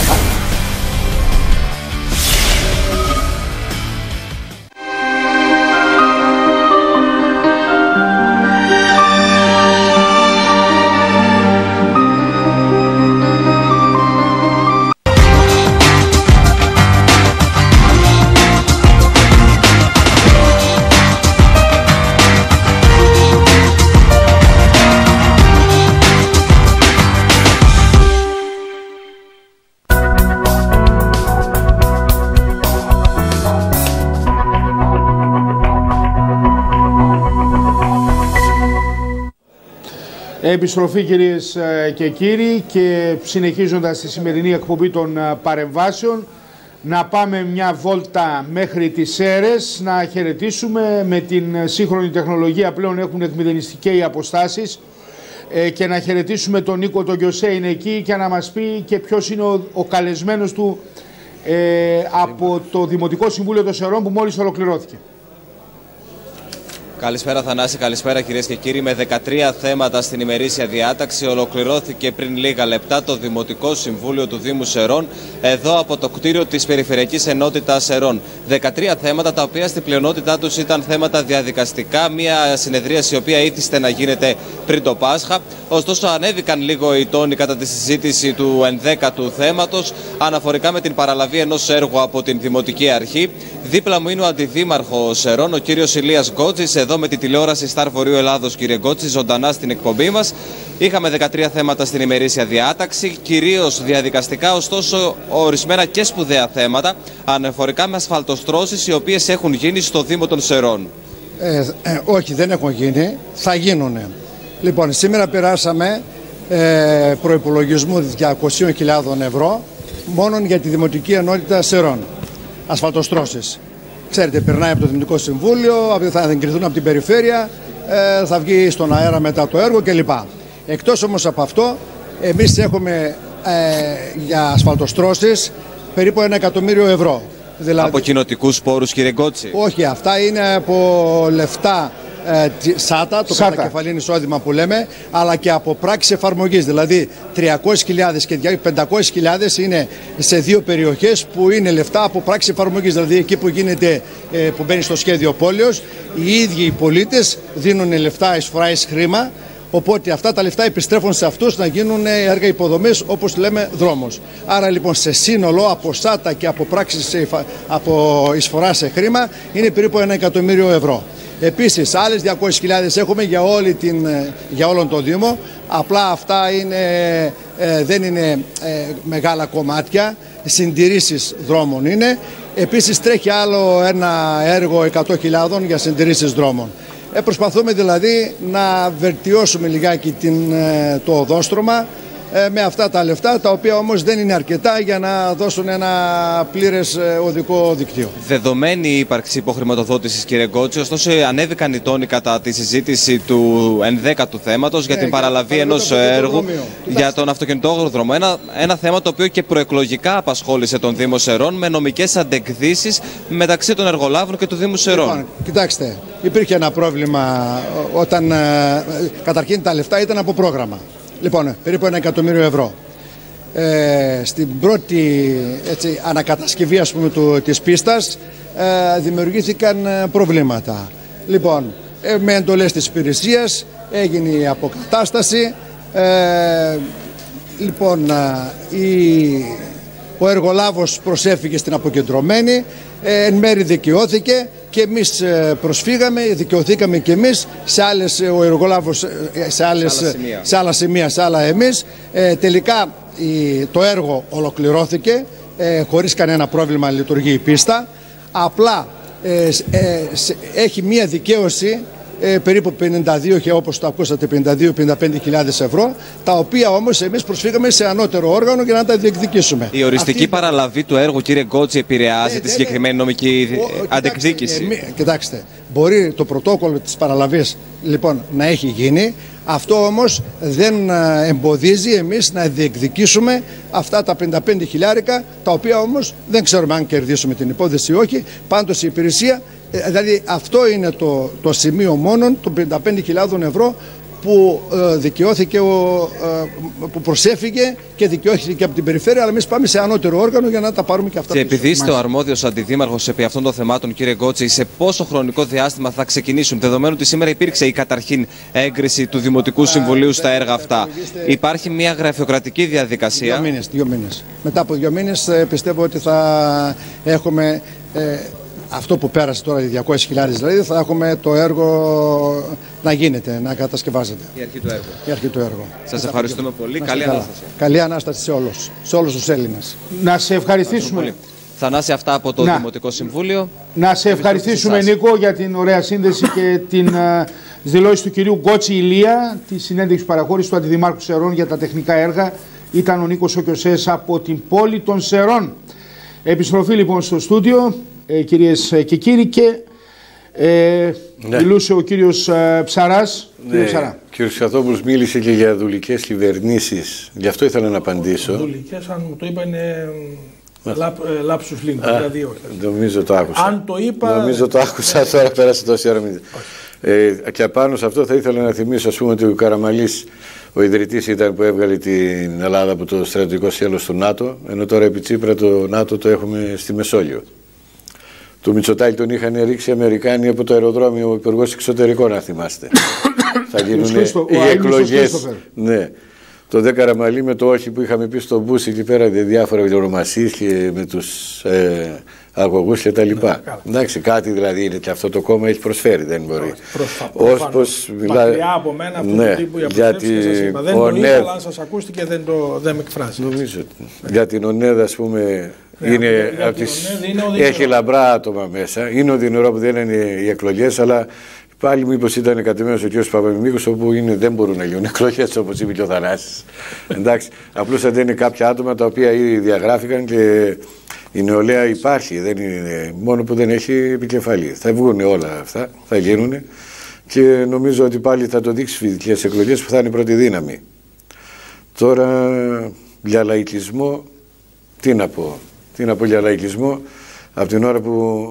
Επιστροφή κυρίες και κύριοι, και συνεχίζοντας τη σημερινή εκπομπή των παρεμβάσεων, να πάμε μια βόλτα μέχρι τις Σέρρες, να χαιρετήσουμε. Με την σύγχρονη τεχνολογία πλέον έχουν εκμηδενιστικές οι αποστάσεις, και να χαιρετήσουμε τον Νίκο τον Γιωσέ, είναι εκεί, και να μας πει και ποιος είναι ο, ο καλεσμένος του ε, από το Δημοτικό Συμβούλιο των Σερών που μόλις ολοκληρώθηκε. Καλησπέρα Θανάση, καλησπέρα κυρίες και κύριοι. Με δεκατρία θέματα στην ημερήσια διάταξη ολοκληρώθηκε πριν λίγα λεπτά το Δημοτικό Συμβούλιο του Δήμου Σερών εδώ από το κτίριο της Περιφερειακής Ενότητας Σερών. δεκατρία θέματα τα οποία στην πλειονότητά τους ήταν θέματα διαδικαστικά, μια συνεδρίαση η οποία ήθιστε να γίνεται πριν το Πάσχα. Ωστόσο ανέβηκαν λίγο οι τόνοι κατά τη συζήτηση του ενδέκατου θέματος αναφορικά με την παραλαβή ενός έργου από την Δημοτική Αρχή. Δίπλα μου είναι ο Αντιδήμαρχος Σερών, ο κύριος Ηλίας Γκότσης, εδώ με τη τηλεόραση Σταρ Βορείου Ελλάδος, κύριε Γκότση, ζωντανά στην εκπομπή μας. Είχαμε δεκατρία θέματα στην ημερήσια διάταξη, κυρίως διαδικαστικά, ωστόσο ορισμένα και σπουδαία θέματα αναφορικά με ασφαλτοστρώσεις οι οποίες έχουν γίνει στο Δήμο των Σερών. Ε, ε, όχι, δεν έχουν γίνει, θα γίνουν. Λοιπόν, σήμερα περάσαμε ε, προϋπολογισμού διακόσιες χιλιάδες ευρώ μόνο για τη Δημοτική Ενότητα Σερών. Ασφαλτοστρώσεις. Ξέρετε, περνάει από το Δημοτικό Συμβούλιο, θα εγκριθούν από την Περιφέρεια, ε, θα βγει στον αέρα μετά το έργο κλπ. Εκτός όμως από αυτό, εμείς έχουμε ε, για ασφαλτοστρώσεις περίπου ένα εκατομμύριο ευρώ. Δηλαδή, από κοινοτικούς πόρους, κύριε Γκότση? Όχι, αυτά είναι από λεφτά ε, ΣΑΤΑ, το κατακεφαλήν εισόδημα που λέμε, αλλά και από πράξεις εφαρμογής. Δηλαδή τριακόσιες χιλιάδες και πεντακόσιες χιλιάδες είναι σε δύο περιοχές που είναι λεφτά από πράξεις εφαρμογής. Δηλαδή εκεί που, γίνεται, ε, που μπαίνει στο σχέδιο πόλεως, οι ίδιοι οι πολίτες δίνουν λεφτά, εισφορά εις χρήμα. Οπότε αυτά τα λεφτά επιστρέφουν σε αυτούς να γίνουν έργα υποδομής, όπως λέμε δρόμος. Άρα λοιπόν σε σύνολο από ΣΑΤΑ και από πράξεις από εισφορά σε χρήμα είναι περίπου ένα εκατομμύριο ευρώ. Επίσης άλλες διακόσιες χιλιάδες έχουμε για, όλη την, για όλον το Δήμο. Απλά αυτά είναι, ε, δεν είναι ε, μεγάλα κομμάτια, συντηρήσεις δρόμων είναι. Επίσης τρέχει άλλο ένα έργο εκατό χιλιάδων για συντηρήσεις δρόμων. Ε, προσπαθούμε δηλαδή να βελτιώσουμε λιγάκι την, ε, το οδόστρωμα ε, με αυτά τα λεφτά, τα οποία όμως δεν είναι αρκετά για να δώσουν ένα πλήρες ε, οδικό δικτύο. Δεδομένη η ύπαρξη υποχρηματοδότησης, κύριε Γκότση, ωστόσο ανέβηκαν οι τόνοι κατά τη συζήτηση του ενδέκατου θέματος για ε, την παραλαβή ενός έργου για τον αυτοκινητόδρομο. Ένα, ένα θέμα το οποίο και προεκλογικά απασχόλησε τον Δήμο Σερών με νομικές αντεκδίσεις μεταξύ των εργολάβων και του Δήμου Σερών. Λοιπόν, κοιτάξτε, υπήρχε ένα πρόβλημα όταν ε, καταρχήν τα λεφτά ήταν από πρόγραμμα. Λοιπόν, περίπου ένα εκατομμύριο ευρώ. Ε, στην πρώτη έτσι, ανακατασκευή ας πούμε, του, της πίστας ε, δημιουργήθηκαν ε, προβλήματα. Λοιπόν, ε, με εντολές της υπηρεσίας έγινε η αποκατάσταση. Ε, λοιπόν, ε, η, ο εργολάβος προσέφηκε στην αποκεντρωμένη, ε, εν μέρει δικαιώθηκε και εμείς προσφύγαμε, δικαιωθήκαμε και εμείς σε άλλες, ο εργολάβος σε, άλλες, σε, άλλα, σημεία. σε άλλα σημεία, σε άλλα εμείς. Ε, τελικά η, το έργο ολοκληρώθηκε, ε, χωρίς κανένα πρόβλημα λειτουργεί η πίστα. Απλά ε, ε, σε, έχει μία δικαίωση ε, περίπου πενήντα δύο, όπως το ακούσατε, πενήντα δύο με πενήντα πέντε χιλιάδες ευρώ, τα οποία όμως εμείς προσφύγαμε σε ανώτερο όργανο για να τα διεκδικήσουμε. Η οριστική Αυτή... παραλαβή του έργου, κύριε Γκότση, επηρεάζει ε, τη συγκεκριμένη νομική ο, αντεκδίκηση? Ε, κοιτάξτε, μπορεί το πρωτόκολλο της παραλαβής λοιπόν να έχει γίνει, αυτό όμως δεν εμποδίζει εμείς να διεκδικήσουμε αυτά τα πενήντα πέντε χιλιάρικα, τα οποία όμως δεν ξέρουμε αν κερδίσουμε την υπόθεση ή όχι. Πάντως η υπηρεσία, δηλαδή αυτό είναι το, το σημείο μόνον των πενήντα πέντε χιλιάδων ευρώ που ε, δικαιώθηκε, ο, ε, που προσέφηκε και δικαιώθηκε από την Περιφέρεια, αλλά εμείς πάμε σε ανώτερο όργανο για να τα πάρουμε και αυτά. Και επειδή είστε ο αρμόδιος αντιδήμαρχος επί αυτών των θεμάτων, κύριε Γκότση, σε πόσο χρονικό διάστημα θα ξεκινήσουν, δεδομένου ότι σήμερα υπήρξε η καταρχήν έγκριση του Δημοτικού Συμβουλίου στα έργα αυτά? Υπάρχει μια γραφειοκρατική διαδικασία. Δύο μήνες, δύο μήνες. Μετά από δύο μήνες ε, πιστεύω ότι θα έχουμε... Ε, αυτό που πέρασε τώρα, οι διακόσιες χιλιάδες δηλαδή, θα έχουμε το έργο να γίνεται, να κατασκευάζεται. Η αρχή του έργου. Η αρχή του έργου. Σας ευχαριστούμε πολύ. Καλή καλά. Ανάσταση. Καλή Ανάσταση σε όλους, σε όλους τους Έλληνες. Να σε ευχαριστήσουμε. Θανάση, αυτά από το να. Δημοτικό Συμβούλιο. Να σε ευχαριστήσουμε, Νίκο, για την ωραία σύνδεση και την uh, δηλώση του κυρίου Γκότση Ηλία, τη συνέντευξη παραχώρηση του Αντιδημάρχου Σερών για τα τεχνικά έργα. Ήταν ο Νίκος Οκιωσές από την πόλη των Σερών. Επιστροφή λοιπόν στο στούντιο. Ε, κυρίες και κύριοι, και ε, ναι. μιλούσε ο κύριος ε, Ψαράς. Ναι. Κύριε Ψαρά. Ο κύριος Ξαθόπουλος μίλησε και για δουλικές κυβερνήσεις. Γι' αυτό ήθελα να απαντήσω. Δουλικές, αν μου το είπα, είναι Λάπ, ε, λάψους λίγκου, δηλαδή όχι. Νομίζω το άκουσα. Αν το είπα... Νομίζω το άκουσα, τώρα πέρασε τόση ώρα. Ε, και πάνω σε αυτό θα ήθελα να θυμίσω, ας πούμε, ότι ο Καραμαλής, ο ιδρυτής, ήταν που έβγαλε την Ελλάδα από το στρατιωτικό σκέλος του ΝΑΤΟ, ενώ τώρα επί Τσίπρα το ΝΑΤΟ το έχουμε στη Μεσόγειο. Του Μητσοτάκη τον είχαν ρίξει οι Αμερικάνοι από το αεροδρόμιο, ο Υπουργός Εξωτερικών, αν θυμάστε. Θα γίνουν οι εκλογές. Ναι. Το δε Καραμαλή με το όχι που είχαμε πει στον Μπούση εκεί πέρα, διάφορα ονομασίες και με τους ε, αγωγούς και τα λοιπά. Ναι, εντάξει, κάτι δηλαδή είναι και αυτό το κόμμα έχει προσφέρει, δεν μπορεί. Ως μιλά... Μακριά από μένα αυτό ναι, το τύπο η αποθέσεις και σας είπα. Δεν ΟΝΕΔ... το είπα, αλλά αν σας ακούστηκε δεν, το, δεν με εκφράζει. Νομίζω ναι. Για την ΟΝΕΔ, ας πούμε, ναι, είναι, από τις... είναι έχει λαμπρά άτομα μέσα. Είναι οδυνηρό που δεν είναι οι εκλογές, αλλά πάλι μήπως ήταν κατεμένος ο κ. Παπαμιμίκος, όπου είναι, δεν μπορούν να γίνουν εκλογές, όπως είπε και ο Θανάσης. Εντάξει, απλώς δεν είναι κάποια άτομα τα οποία ήδη διαγράφηκαν και η νεολαία υπάρχει, δεν είναι, μόνο που δεν έχει επικεφαλή. Θα βγουν όλα αυτά, θα γίνουν και νομίζω ότι πάλι θα το δείξει στις φοιτητικές εκλογές που θα είναι η πρώτη δύναμη. Τώρα για λαϊκισμό, τι να πω, τι να πω για λαϊκισμό, από την ώρα που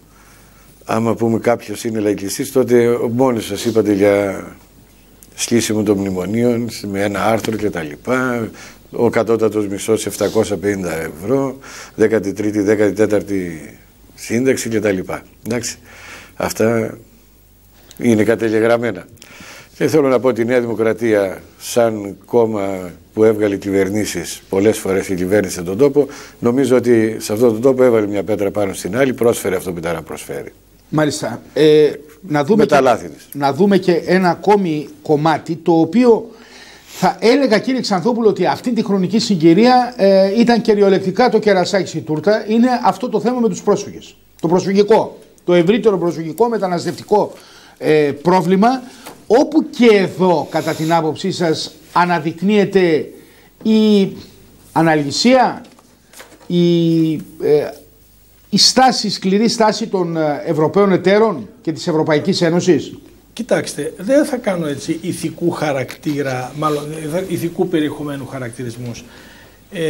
άμα πούμε κάποιος είναι λαϊκιστής, τότε μόνοι σας είπατε για σκίσιμο των μνημονίων με ένα άρθρο και τα λοιπά, ο κατώτατος μισθός επτακόσια πενήντα ευρώ, δέκατη τρίτη, δέκατη τέταρτη σύνταξη και τα λοιπά. Εντάξει, αυτά είναι κατελεγραμμένα. Και θέλω να πω ότι η Νέα Δημοκρατία σαν κόμμα που έβγαλε κυβερνήσεις, πολλές φορές η κυβέρνηση τον τόπο, νομίζω ότι σε αυτόν τον τόπο έβαλε μια πέτρα πάνω στην άλλη, πρόσφερε αυτό που ήταν να προσφέρει. Μάλιστα. Ε, να, δούμε και, να δούμε και ένα ακόμη κομμάτι, το οποίο θα έλεγα, κύριε Ξανθόπουλο, ότι αυτή τη χρονική συγκυρία ε, ήταν κυριολεκτικά το κερασάκι στη τούρτα, είναι αυτό το θέμα με τους πρόσφυγες. Το προσφυγικό, το ευρύτερο προσφυγικό μεταναστευτικό ε, πρόβλημα, όπου και εδώ κατά την άποψή σας αναδεικνύεται η αναλυσία, η, ε, η στάση, η σκληρή στάση των Ευρωπαίων εταίρων και της Ευρωπαϊκής Ένωσης. Κοιτάξτε, δεν θα κάνω έτσι ηθικού χαρακτήρα, μάλλον ηθικού περιεχομένου χαρακτηρισμούς. Ε,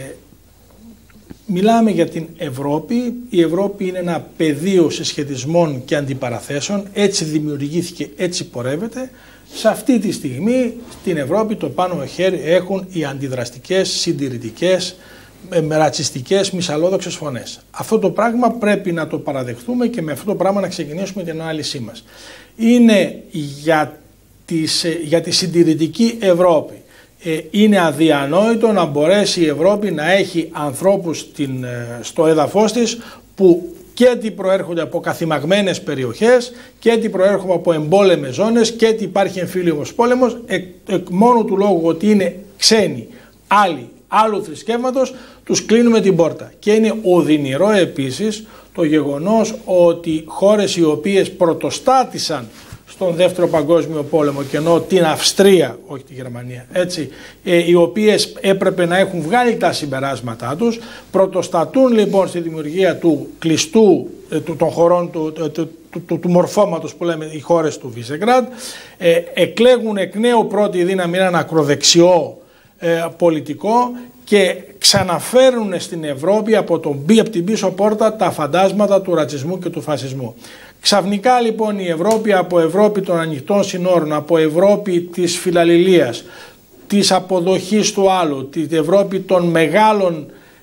μιλάμε για την Ευρώπη. Η Ευρώπη είναι ένα πεδίο συσχετισμών και αντιπαραθέσεων. Έτσι δημιουργήθηκε, έτσι πορεύεται. Σε αυτή τη στιγμή στην Ευρώπη το πάνω χέρι έχουν οι αντιδραστικές, συντηρητικές, με ρατσιστικές, μυσαλλόδοξες φωνές. Αυτό το πράγμα πρέπει να το παραδεχτούμε και με αυτό το πράγμα να ξεκινήσουμε την ανάλυση μας. Είναι για, τις, για τη συντηρητική Ευρώπη. Ε, είναι αδιανόητο να μπορέσει η Ευρώπη να έχει ανθρώπους στην, στο έδαφος της που και τι προέρχονται από καθημαγμένες περιοχές και τι προέρχονται από εμπόλεμες ζώνες και τι υπάρχει εμφύλιος πόλεμος, εκ, εκ μόνο του λόγου ότι είναι ξένοι, άλλοι, άλλου θρησκεύματος, τους κλείνουμε την πόρτα. Και είναι οδυνηρό επίσης το γεγονός ότι χώρες οι οποίες πρωτοστάτησαν στον Δεύτερο Παγκόσμιο Πόλεμο, και ενώ την Αυστρία, όχι τη Γερμανία, έτσι, ε, οι οποίες έπρεπε να έχουν βγάλει τα συμπεράσματά τους, πρωτοστατούν λοιπόν στη δημιουργία του κλειστού, ε, του, των χωρών του, του, του, του, του μορφώματος που λέμε οι χώρες του Βίσεγκραντ, ε, εκλέγουν εκ νέου πρώτη δύναμη έναν ακροδεξιό ε, πολιτικό και ξαναφέρουν στην Ευρώπη από, τον, από την πίσω πόρτα τα φαντάσματα του ρατσισμού και του φασισμού. Ξαφνικά λοιπόν η Ευρώπη, από Ευρώπη των ανοιχτών συνόρων, από Ευρώπη της φιλαλληλίας, της αποδοχής του άλλου, την Ευρώπη των μεγάλων,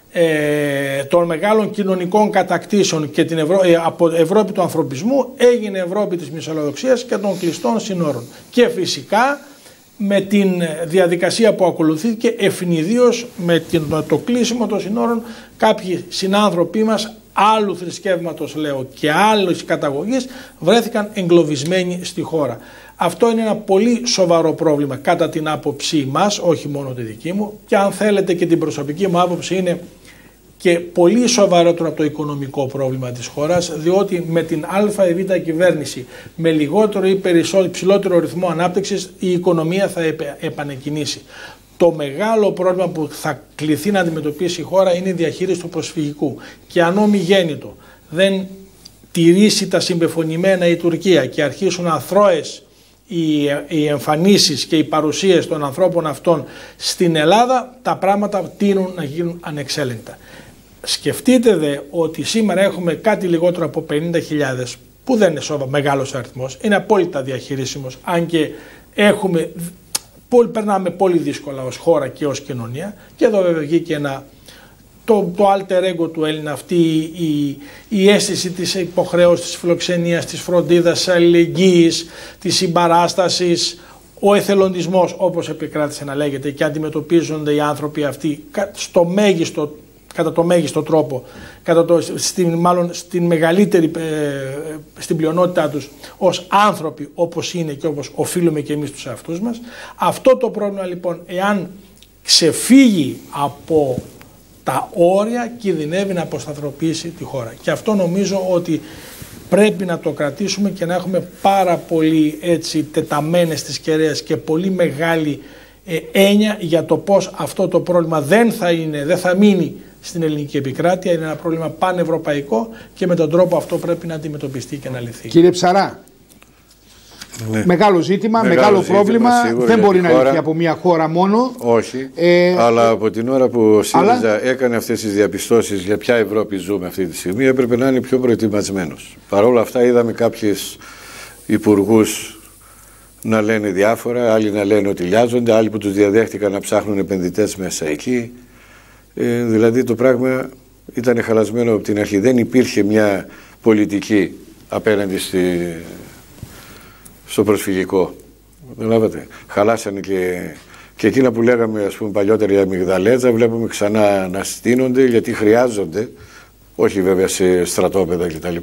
ε, των μεγάλων κοινωνικών κατακτήσεων και την Ευρώ, ε, από Ευρώπη του ανθρωπισμού έγινε Ευρώπη της μυσαλλοδοξίας και των κλειστών συνόρων. Και φυσικά με την διαδικασία που ακολουθήθηκε ευνηδίως με το κλείσιμο των συνόρων κάποιοι συνάνθρωποι μας άλλου θρησκεύματος λέω και άλλης καταγωγής βρέθηκαν εγκλωβισμένοι στη χώρα. Αυτό είναι ένα πολύ σοβαρό πρόβλημα κατά την άποψή μας, όχι μόνο τη δική μου, και αν θέλετε και την προσωπική μου άποψη είναι και πολύ σοβαρότερο από το οικονομικό πρόβλημα της χώρας, διότι με την Α ή Β κυβέρνηση με λιγότερο ή περισσότερο υψηλότερο ρυθμό ανάπτυξης η οικονομία θα επανεκκινήσει. Το μεγάλο πρόβλημα που θα κληθεί να αντιμετωπίσει η χώρα είναι η διαχείριση του προσφυγικού. Και αν ομιγέννητο δεν τηρήσει τα συμπεφωνημένα η Τουρκία και αρχίσουν αθρώες οι, οι εμφανίσεις και οι παρουσίες των ανθρώπων αυτών στην Ελλάδα, τα πράγματα τείνουν να γίνουν ανεξέλεγκτα. Σκεφτείτε δε ότι σήμερα έχουμε κάτι λιγότερο από πενήντα χιλιάδες, που δεν είναι σοβα μεγάλος αριθμός, είναι απόλυτα διαχειρίσιμος, αν και έχουμε, πολύ, περνάμε πολύ δύσκολα ως χώρα και ως κοινωνία. Και εδώ βέβαια βγήκε ένα, το, το alter ego του Έλληνα, αυτή η, η αίσθηση της υποχρέωσης, της φιλοξενίας, της φροντίδας, της αλληλεγγύης, της συμπαράστασης, ο εθελοντισμός, όπως επικράτησε να λέγεται, και αντιμετωπίζονται οι άνθρωποι αυτοί στο μέγιστο, κατά το μέγιστο τρόπο, κατά το, στην, μάλλον στην μεγαλύτερη, ε, στην πλειονότητά τους, ως άνθρωποι όπως είναι και όπως οφείλουμε και εμείς τους εαυτούς μας. Αυτό το πρόβλημα λοιπόν, εάν ξεφύγει από τα όρια, κινδυνεύει να αποσταθεροποιήσει τη χώρα. Και αυτό νομίζω ότι πρέπει να το κρατήσουμε και να έχουμε πάρα πολύ έτσι τεταμένες τις κεραίες και πολύ μεγάλη ε, έννοια για το πώς αυτό το πρόβλημα δεν θα είναι, δεν θα μείνει στην ελληνική επικράτεια. Είναι ένα πρόβλημα πανευρωπαϊκό και με τον τρόπο αυτό πρέπει να αντιμετωπιστεί και να λυθεί. Κύριε Ψαρά, ναι. μεγάλο ζήτημα, μεγάλο, μεγάλο ζήτημα, πρόβλημα. Δεν μπορεί να λυθεί από μια χώρα μόνο. Όχι, ε, αλλά από την ώρα που ο ΣΥΡΙΖΑ αλλά... έκανε αυτές τις διαπιστώσεις για ποια Ευρώπη ζούμε αυτή τη στιγμή, έπρεπε να είναι πιο προετοιμασμένος. Παρ' όλα αυτά είδαμε κάποιους υπουργούς να λένε διάφορα, άλλοι να λένε ότι λιάζονται, άλλοι που τους διαδέχτηκαν να ψάχνουν επενδυτές μέσα εκεί. Ε, δηλαδή το πράγμα ήταν χαλασμένο από την αρχή. Δεν υπήρχε μια πολιτική απέναντι στη, στο προσφυγικό. Καταλάβατε. Χαλάσανε και, και εκείνα που λέγαμε, ας πούμε, παλιότερα για αμυγδαλέτζα, βλέπουμε ξανά να στείνονται γιατί χρειάζονται, όχι βέβαια σε στρατόπεδα κτλ.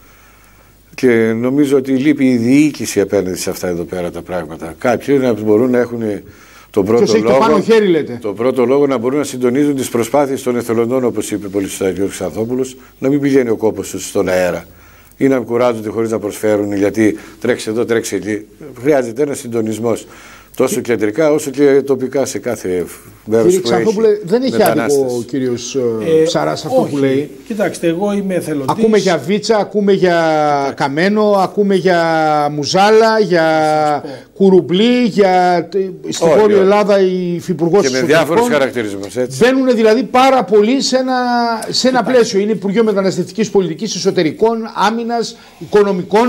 Και νομίζω ότι λείπει η διοίκηση απέναντι σε αυτά εδώ πέρα τα πράγματα. Κάποιοι να μπορούν να έχουν τον πρώτο, λόγο, το, πάνω χέρι, λέτε. τον πρώτο λόγο να μπορούν να συντονίζουν τις προσπάθειες των εθελοντών, όπως είπε πολύ σωστά ο κ. Ξανθόπουλος, να μην πηγαίνει ο κόπος τους στον αέρα ή να κουράζονται χωρίς να προσφέρουν, γιατί τρέξει εδώ, τρέξει εκεί. Χρειάζεται ένα συντονισμός τόσο κεντρικά όσο και τοπικά σε κάθε μέρος. Κύριε Ξανθόπουλε, δεν έχει άδικο ο κύριος ε, Ψαράς αυτό όχι. που λέει. Κοιτάξτε, εγώ είμαι εθελοντής. Ακούμε για Βίτσα, ακούμε για Κοιτάξτε. Καμένο, ακούμε για Μουζάλα, για Κουρουμπλή, για στη Βόρειο Ελλάδα η υφυπουργός και με διάφορους χαρακτηρισμούς. Έτσι. Μπαίνουν δηλαδή πάρα πολύ σε ένα, σε ένα πλαίσιο. Είναι Υπουργείο Μεταναστευτικής Πολιτικής, Εσωτερικών, Άμυνας, Οικονομικών.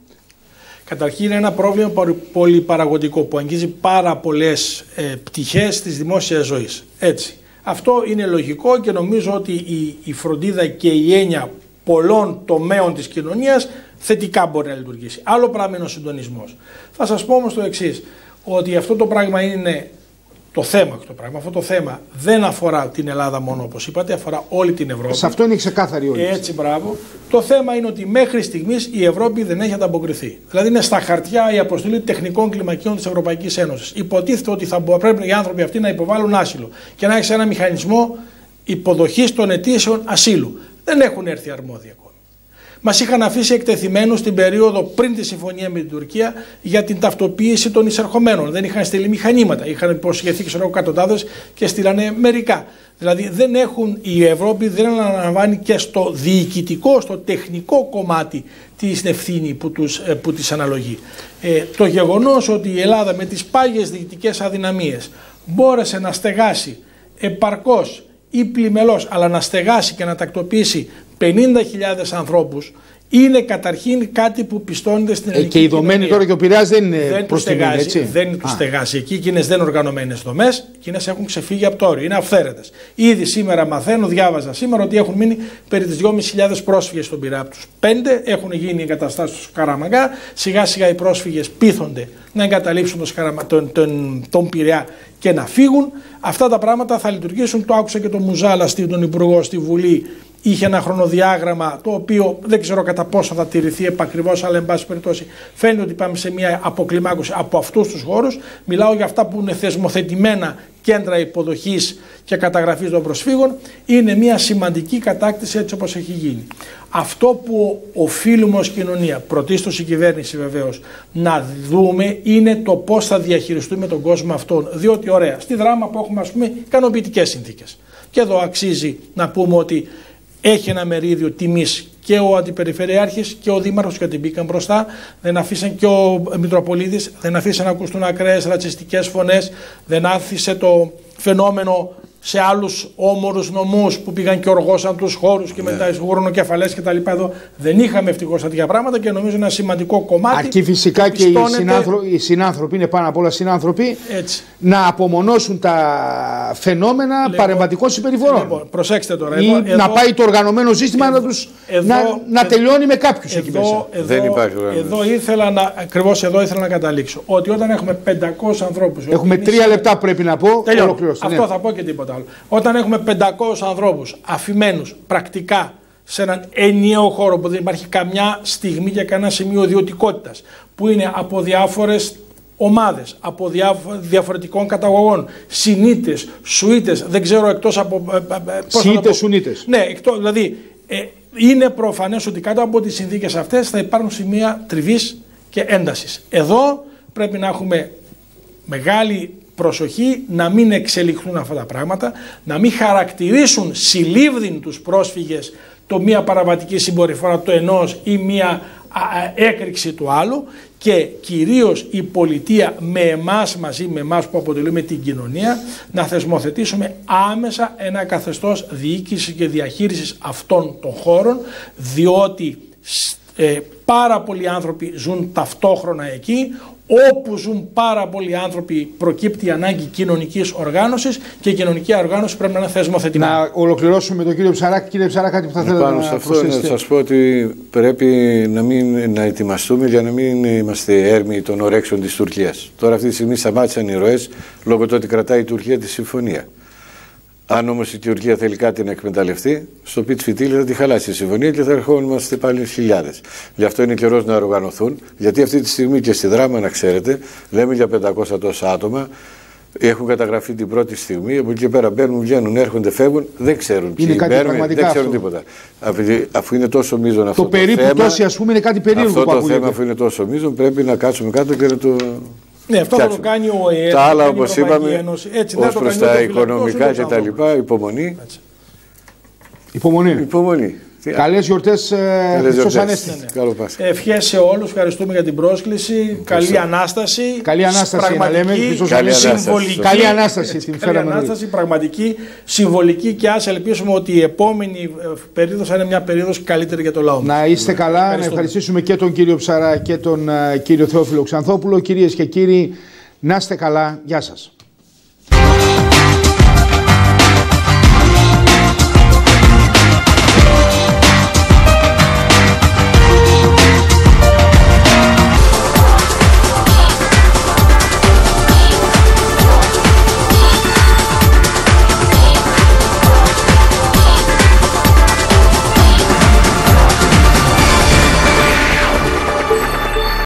Καταρχήν είναι ένα πρόβλημα πολυπαραγωγικό που αγγίζει πάρα πολλές ε, πτυχές της δημόσιας ζωής. Έτσι. Αυτό είναι λογικό και νομίζω ότι η, η φροντίδα και η έννοια πολλών τομέων της κοινωνίας θετικά μπορεί να λειτουργήσει. Άλλο πράγμα είναι ο συντονισμός. Θα σας πω όμως το εξής, ότι αυτό το πράγμα είναι το θέμα, το πράγμα. Αυτό το θέμα δεν αφορά την Ελλάδα μόνο, όπως είπατε, αφορά όλη την Ευρώπη. Σε αυτό είναι ξεκάθαρη όλη. Έτσι, μπράβο. Το θέμα είναι ότι μέχρι στιγμής η Ευρώπη δεν έχει ανταποκριθεί. Δηλαδή είναι στα χαρτιά η αποστολή τεχνικών κλιμακίων της Ευρωπαϊκής Ένωσης. Υποτίθεται ότι θα πρέπει οι άνθρωποι αυτοί να υποβάλουν άσυλο και να έχει ένα μηχανισμό υποδοχής των αιτήσεων ασύλου. Δεν έχουν έρθει αρμόδια ακόμη. Μας είχαν αφήσει εκτεθειμένους στην περίοδο πριν τη συμφωνία με την Τουρκία για την ταυτοποίηση των εισερχομένων. Δεν είχαν στείλει μηχανήματα. Είχαν υποσχεθεί ξέρω εκατοντάδες και στείλανε μερικά. Δηλαδή δεν έχουν, η Ευρώπη δεν αναλαμβάνει και στο διοικητικό, στο τεχνικό κομμάτι την ευθύνη που, τους, που της αναλογεί. Ε, το γεγονός ότι η Ελλάδα με τις πάγιες διοικητικές αδυναμίες μπόρεσε να στεγάσει επαρκώς ή πλημελώς, αλλά να στεγάσει και να τακτοποιήσει πενήντα χιλιάδες ανθρώπους, είναι καταρχήν κάτι που πιστώνεται στην ελληνική κοινωνία. Και οι δομένοι τώρα και ο Πειραιάς δεν είναι προστιμένοι, έτσι. Δεν τους στεγάζει. Εκεί εκείνες δεν οργανωμένες δομές, εκείνες έχουν ξεφύγει από το όριο, είναι αυθαίρετες. Ήδη σήμερα μαθαίνω, διάβαζα σήμερα ότι έχουν μείνει περί τις δυόμισι χιλιάδες πρόσφυγες στον Πειραιά. Από τους πέντε έχουν γίνει εγκαταστάσεις στο Καραμαγκά. Σιγά σιγά οι πρόσφυγες πείθονται να εγκαταλείψουν τον, Σκαραμα... τον, τον, τον Πειραιά και να φύγουν. Αυτά τα πράγματα θα λειτουργήσουν. Το άκουσα και τον Μουζάλα, τον Υπουργό στη Βουλή. Είχε ένα χρονοδιάγραμμα το οποίο δεν ξέρω κατά πόσο θα τηρηθεί επακριβώς, αλλά εν πάση περιπτώσει φαίνεται ότι πάμε σε μια αποκλιμάκωση από αυτούς τους χώρους. Μιλάω για αυτά που είναι θεσμοθετημένα κέντρα υποδοχής και καταγραφής των προσφύγων. Είναι μια σημαντική κατάκτηση έτσι όπως έχει γίνει. Αυτό που οφείλουμε ως κοινωνία, πρωτίστως η κυβέρνηση βεβαίως, να δούμε είναι το πώς θα διαχειριστούμε τον κόσμο αυτόν. Διότι ωραία, στη Δράμα που έχουμε ας πούμε ικανοποιητικές συνθήκες. Και εδώ αξίζει να πούμε ότι έχει ένα μερίδιο τιμής και ο Αντιπεριφερειάρχης και ο Δήμαρχος, γιατί μπήκαν μπροστά, δεν αφήσαν και ο Μητροπολίτης, δεν αφήσαν να ακουστούν ακραίες ρατσιστικές φωνές, δεν άφησε το φαινόμενο σε άλλους όμορους νομούς που πήγαν και οργώσαν τους χώρους και μετά γουρνοκεφαλές και τα λοιπά. Εδώ δεν είχαμε ευτυχώς τέτοια πράγματα και νομίζω ένα σημαντικό κομμάτι. Αρκεί φυσικά και οι, συνάνθρω... οι συνάνθρωποι, είναι πάνω απ' όλα συνάνθρωποι, έτσι, να απομονώσουν τα φαινόμενα λοιπόν, παρεμβατικών συμπεριφορών. Λοιπόν, προσέξτε τώρα. Ή εδώ, να εδώ, πάει το οργανωμένο σύστημα εδώ, να, τους, εδώ, να, εδώ, να τελειώνει με κάποιους εδώ, εκεί μέσα. Εδώ, δεν υπάρχει εδώ ήθελα να, ακριβώς εδώ ήθελα να καταλήξω. Ότι όταν έχουμε πεντακόσιους ανθρώπους. Έχουμε τρία λεπτά πρέπει να πω. Αυτό ναι. θα πω και τίποτα άλλο. Όταν έχουμε πεντακόσιους ανθρώπους αφημένους πρακτικά σε έναν ενιαίο χώρο που δεν υπάρχει καμιά στιγμή και κανένα σημείο ιδιωτικότητας, που είναι από διάφορες ομάδες, από διάφο- διαφορετικών καταγωγών, Συνίτες, Σουίτες, δεν ξέρω εκτός από... Σιήτες, Σουνίτες. Ναι, εκτός, δηλαδή ε, είναι προφανές ότι κάτω από τις συνθήκες αυτές θα υπάρχουν σημεία τριβής και έντασης. Εδώ πρέπει να έχουμε μεγάλη προσοχή να μην εξελιχθούν αυτά τα πράγματα, να μην χαρακτηρίσουν συλλήβδιν τους πρόσφυγες το μία παραβατική συμπεριφορά του ενός ή μία έκρηξη του άλλου, και κυρίως η πολιτεία με εμάς, μαζί με εμάς που αποτελούμε την κοινωνία, να θεσμοθετήσουμε άμεσα ένα καθεστώς διοίκησης και διαχείρισης αυτών των χώρων, διότι ε, πάρα πολλοί άνθρωποι ζουν ταυτόχρονα εκεί. Όπου ζουν πάρα πολλοί άνθρωποι προκύπτει η ανάγκη κοινωνικής οργάνωσης, και η κοινωνική οργάνωση πρέπει να είναι θεσμοθετημένη. Να ολοκληρώσουμε με τον κύριο Ψαράκη. Κύριε Ψαράκη, κάτι που θα θέλετε να σε αυτό προσθέσετε? να σας πω ότι πρέπει να, μην, να ετοιμαστούμε για να μην είμαστε έρμοι των ορέξεων της Τουρκίας. Τώρα αυτή τη στιγμή σταμάτησαν οι ροές λόγω του ότι κρατάει η Τουρκία τη συμφωνία. Αν όμως η Τουρκία θέλει κάτι να εκμεταλλευτεί, στο πιτ φιτίλι θα τη χαλάσει η συμφωνία και θα ερχόμαστε πάλι χιλιάδες. Γι' αυτό είναι καιρός να οργανωθούν, γιατί αυτή τη στιγμή και στη Δράμα, να ξέρετε, λέμε για πεντακόσια τόσα άτομα, έχουν καταγραφεί την πρώτη στιγμή, από εκεί και πέρα μπαίνουν, βγαίνουν, έρχονται, φεύγουν, δεν ξέρουν ποιοι μπαίνουν, δεν ξέρουν αυτό. τίποτα. Αφού είναι τόσο μείζον αυτό το, το περίπου θέμα, τόση, ας πούμε, είναι κάτι περίεργο. Αυτό που το ακούγεται. θέμα, αφού είναι τόσο μείζον, πρέπει να κάτσουμε κάτω και να το... Ναι, αυτό θα το κάνει ο ΟΕΕ. Τα άλλα, όπως είπαμε, ως προς τα οικονομικά και τα λοιπά, υπομονή. Υπομονή. Υπομονή. Καλές γιορτές Χριστός Ανέστη. Ευχές σε όλους, ευχαριστούμε για την πρόσκληση. Καλή Ανάσταση. Καλή Ανάσταση να λέμε. Καλή συμβολική. Καλή Ανάσταση. Καλή Ανάσταση, πραγματική, συμβολική, και ας ελπίσουμε ότι η επόμενη περίοδος θα είναι μια περίοδος καλύτερη για το λαό. Να είστε καλά, να ευχαριστήσουμε και τον κύριο Ψαρά και τον κύριο Θεόφιλο Ξανθόπουλο. Κυρίες και κύριοι, να είστε καλά. Γεια σας.